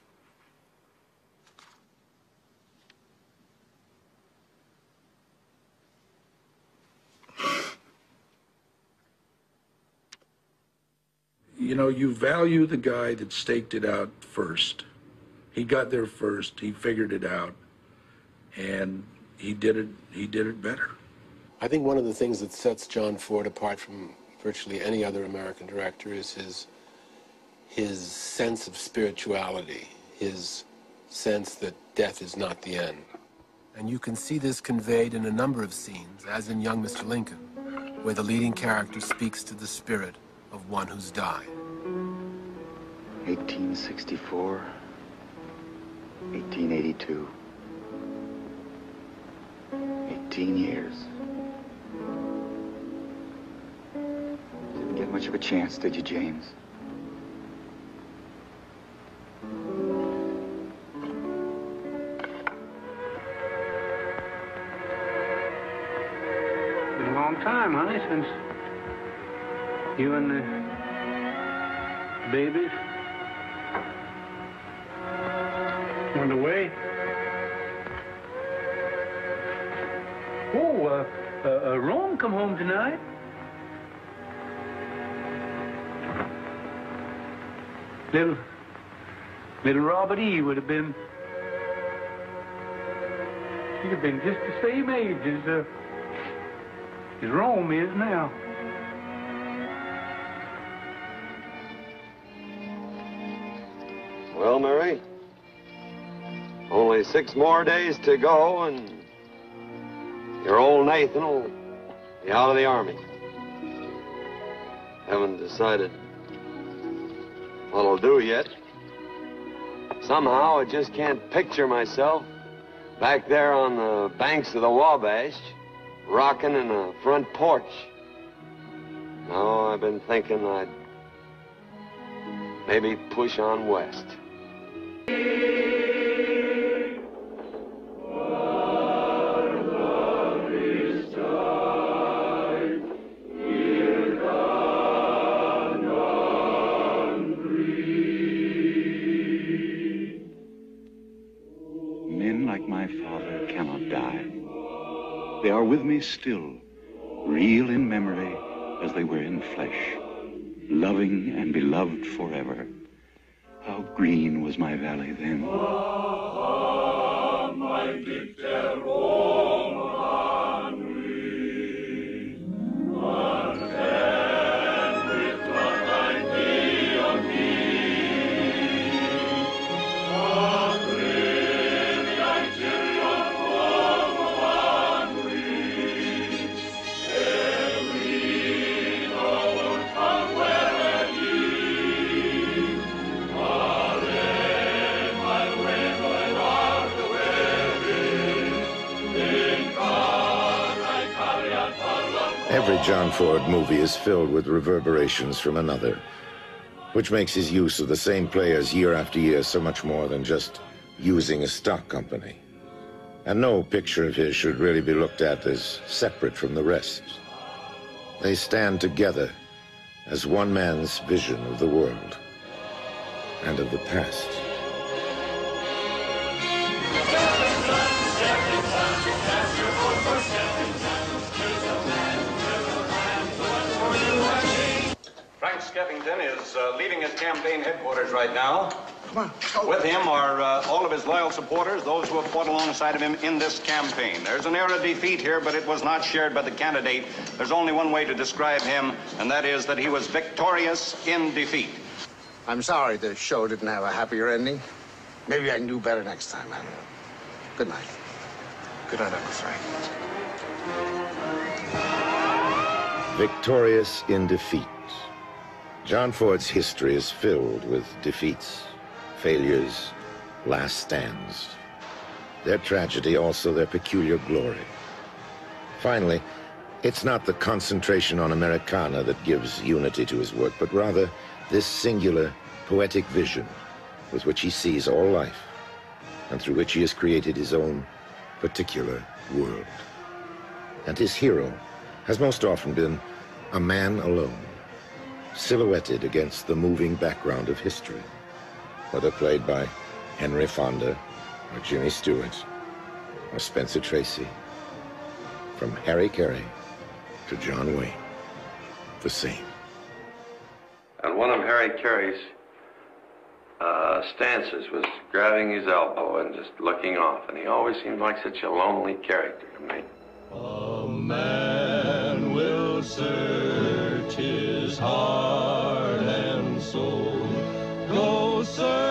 You know, you value the guy that staked it out first. He got there first, he figured it out, and he did it better. I think one of the things that sets John Ford apart from virtually any other American director is his sense of spirituality, his sense that death is not the end. And you can see this conveyed in a number of scenes, as in Young Mr. Lincoln, where the leading character speaks to the spirit of one who's died. 1864, 1882. 18 years. Didn't get much of a chance, did you, James? Been a long time, honey, since you and the babies went away. Oh, Rome come home tonight. Little Robert E. would have been. He'd have been just the same age as Rome is now. Well, Mary, only 6 more days to go, and your old Nathan will be out of the Army. Haven't decided what I'll do yet. Somehow I just can't picture myself back there on the banks of the Wabash, rocking in a front porch. No, I've been thinking I'd maybe push on west. They are with me still, real in memory as they were in flesh, loving and beloved forever. How green was my valley then. Every John Ford movie is filled with reverberations from another, which makes his use of the same players year after year so much more than just using a stock company. And no picture of his should really be looked at as separate from the rest. They stand together as one man's vision of the world and of the past. Frank Skeffington is leaving his campaign headquarters right now. Come on. With him are all of his loyal supporters, those who have fought alongside of him in this campaign. There's an air of defeat here, but it was not shared by the candidate. There's only one way to describe him, and that is that he was victorious in defeat. I'm sorry the show didn't have a happier ending. Maybe I can do better next time, man. Good night. Good night, Uncle Frank. Victorious in defeat. John Ford's history is filled with defeats, failures, last stands. Their tragedy, also their peculiar glory. Finally, it's not the concentration on Americana that gives unity to his work, but rather this singular, poetic vision with which he sees all life and through which he has created his own particular world. And his hero has most often been a man alone, silhouetted against the moving background of history, whether played by Henry Fonda or Jimmy Stewart or Spencer Tracy. From Harry Carey to John Wayne, the same. And one of Harry Carey's stances was grabbing his elbow and just looking off, and he always seemed like such a lonely character to me. A man will search his heart and soul, go search